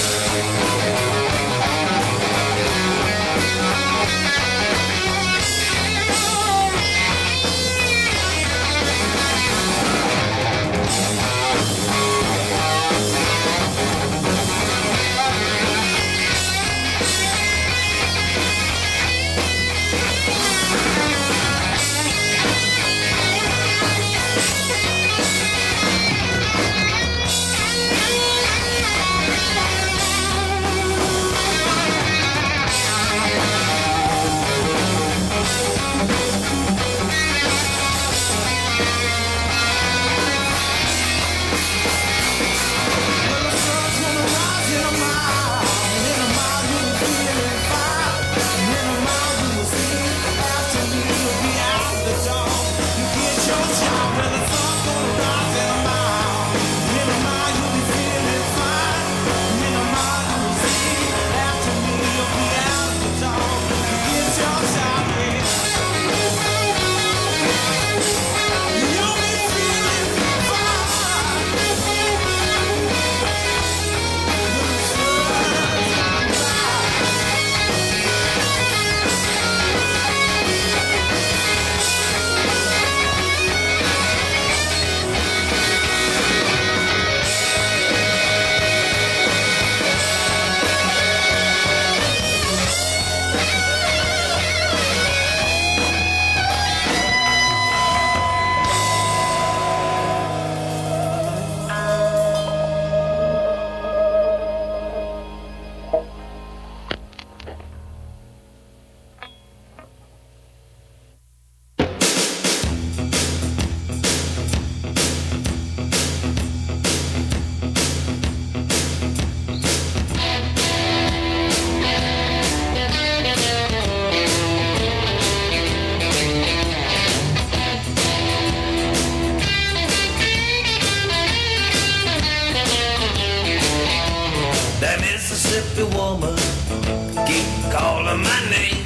That Mississippi woman keep calling my name.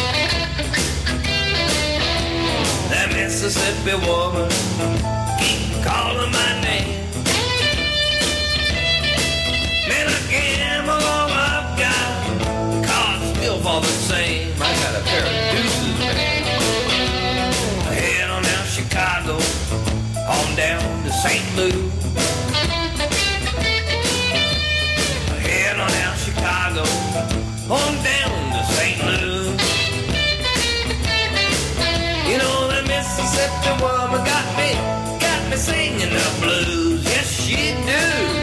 That Mississippi woman keep calling my name. Man, I gamble all I've got, cards still fall the same. I got a pair of deuces, man. Head on down Chicago, on down to Saint Louis. Head on down Chicago, on down to Saint Louis. You know that Mississippi woman got me, got me singing the blues. Yes, she do.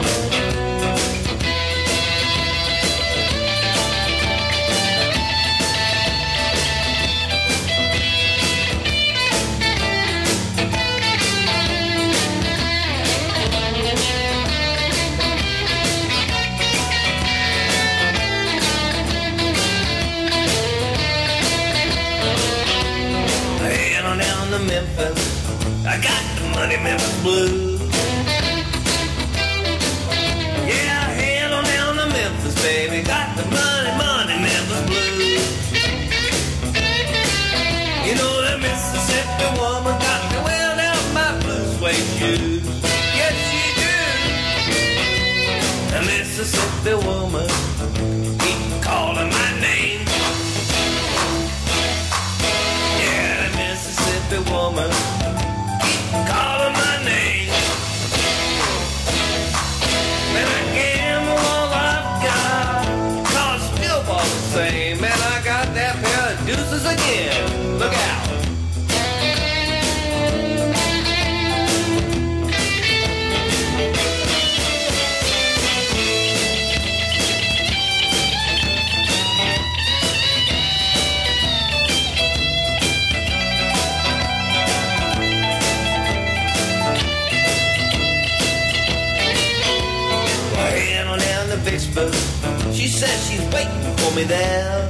Head on down to Memphis, I got the money Memphis blues. Yeah, head on down to Memphis, baby, got the money, money Memphis blues. You know that Mississippi woman got me well down my blue suede shoes. Yes, she do. The Mississippi woman keep calling my name. Yeah, the Mississippi woman keep calling my name. Man, I gamble all I've got, cards still fall the same. Man, I got that pair of deuces again. Look out. Head on down to Vicksburg, she says she's waiting for me there.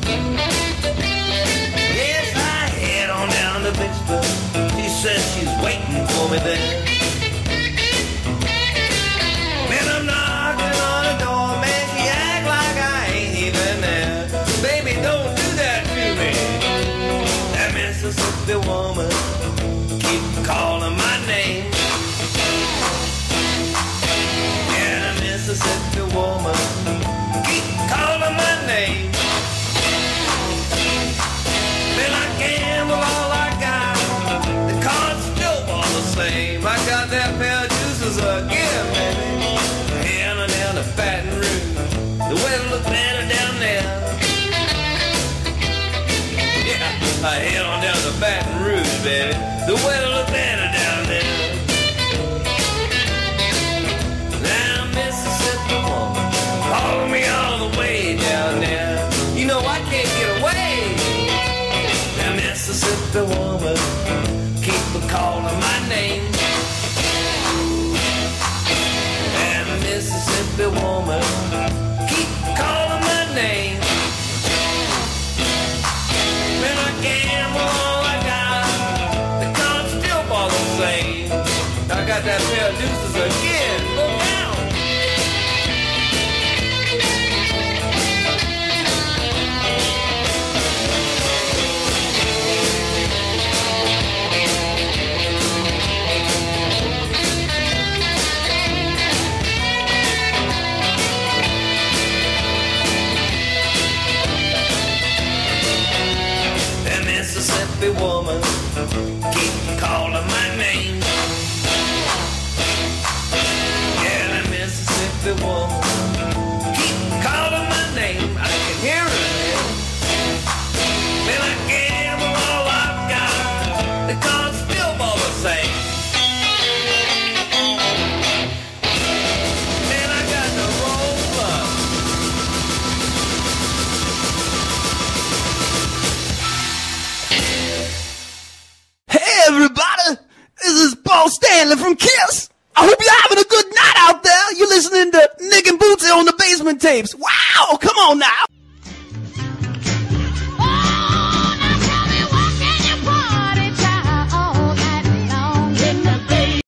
Yes, I head on down to Vicksburg, she says she's waiting for me there. Man, I'm knocking on the door, man, she act like I ain't even there. Baby, don't do that to me. That Mississippi woman keep calling my name. Yeah, the Mississippi woman keep calling my name. Man, I gamble all I got, the cards still fall the same. I got that pair of deuces again, baby. Head on down to Baton Rouge, the weather looks better down there. Yeah, I head on down to Baton Rouge, baby. The weather looks better down there. Now Mississippi woman, follow me all the way down there. You know I can't get away. Now Mississippi woman, keep a calling my name. And Mississippi woman, keep calling my name. Man, I gamble all I got, the cards still fall the same. I got that pair of deuces again. Look out! That Mississippi woman keep calling my name. Yeah, that Mississippi woman keep calling my name. I can hear her. Man, I gamble all I've got, the cards still fall the same. Man, I got to roll up. This is Paul Stanley from Kiss. I hope you're having a good night out there. You're listening to Nick and Bootsy on the Basement Tapes. Wow, come on now.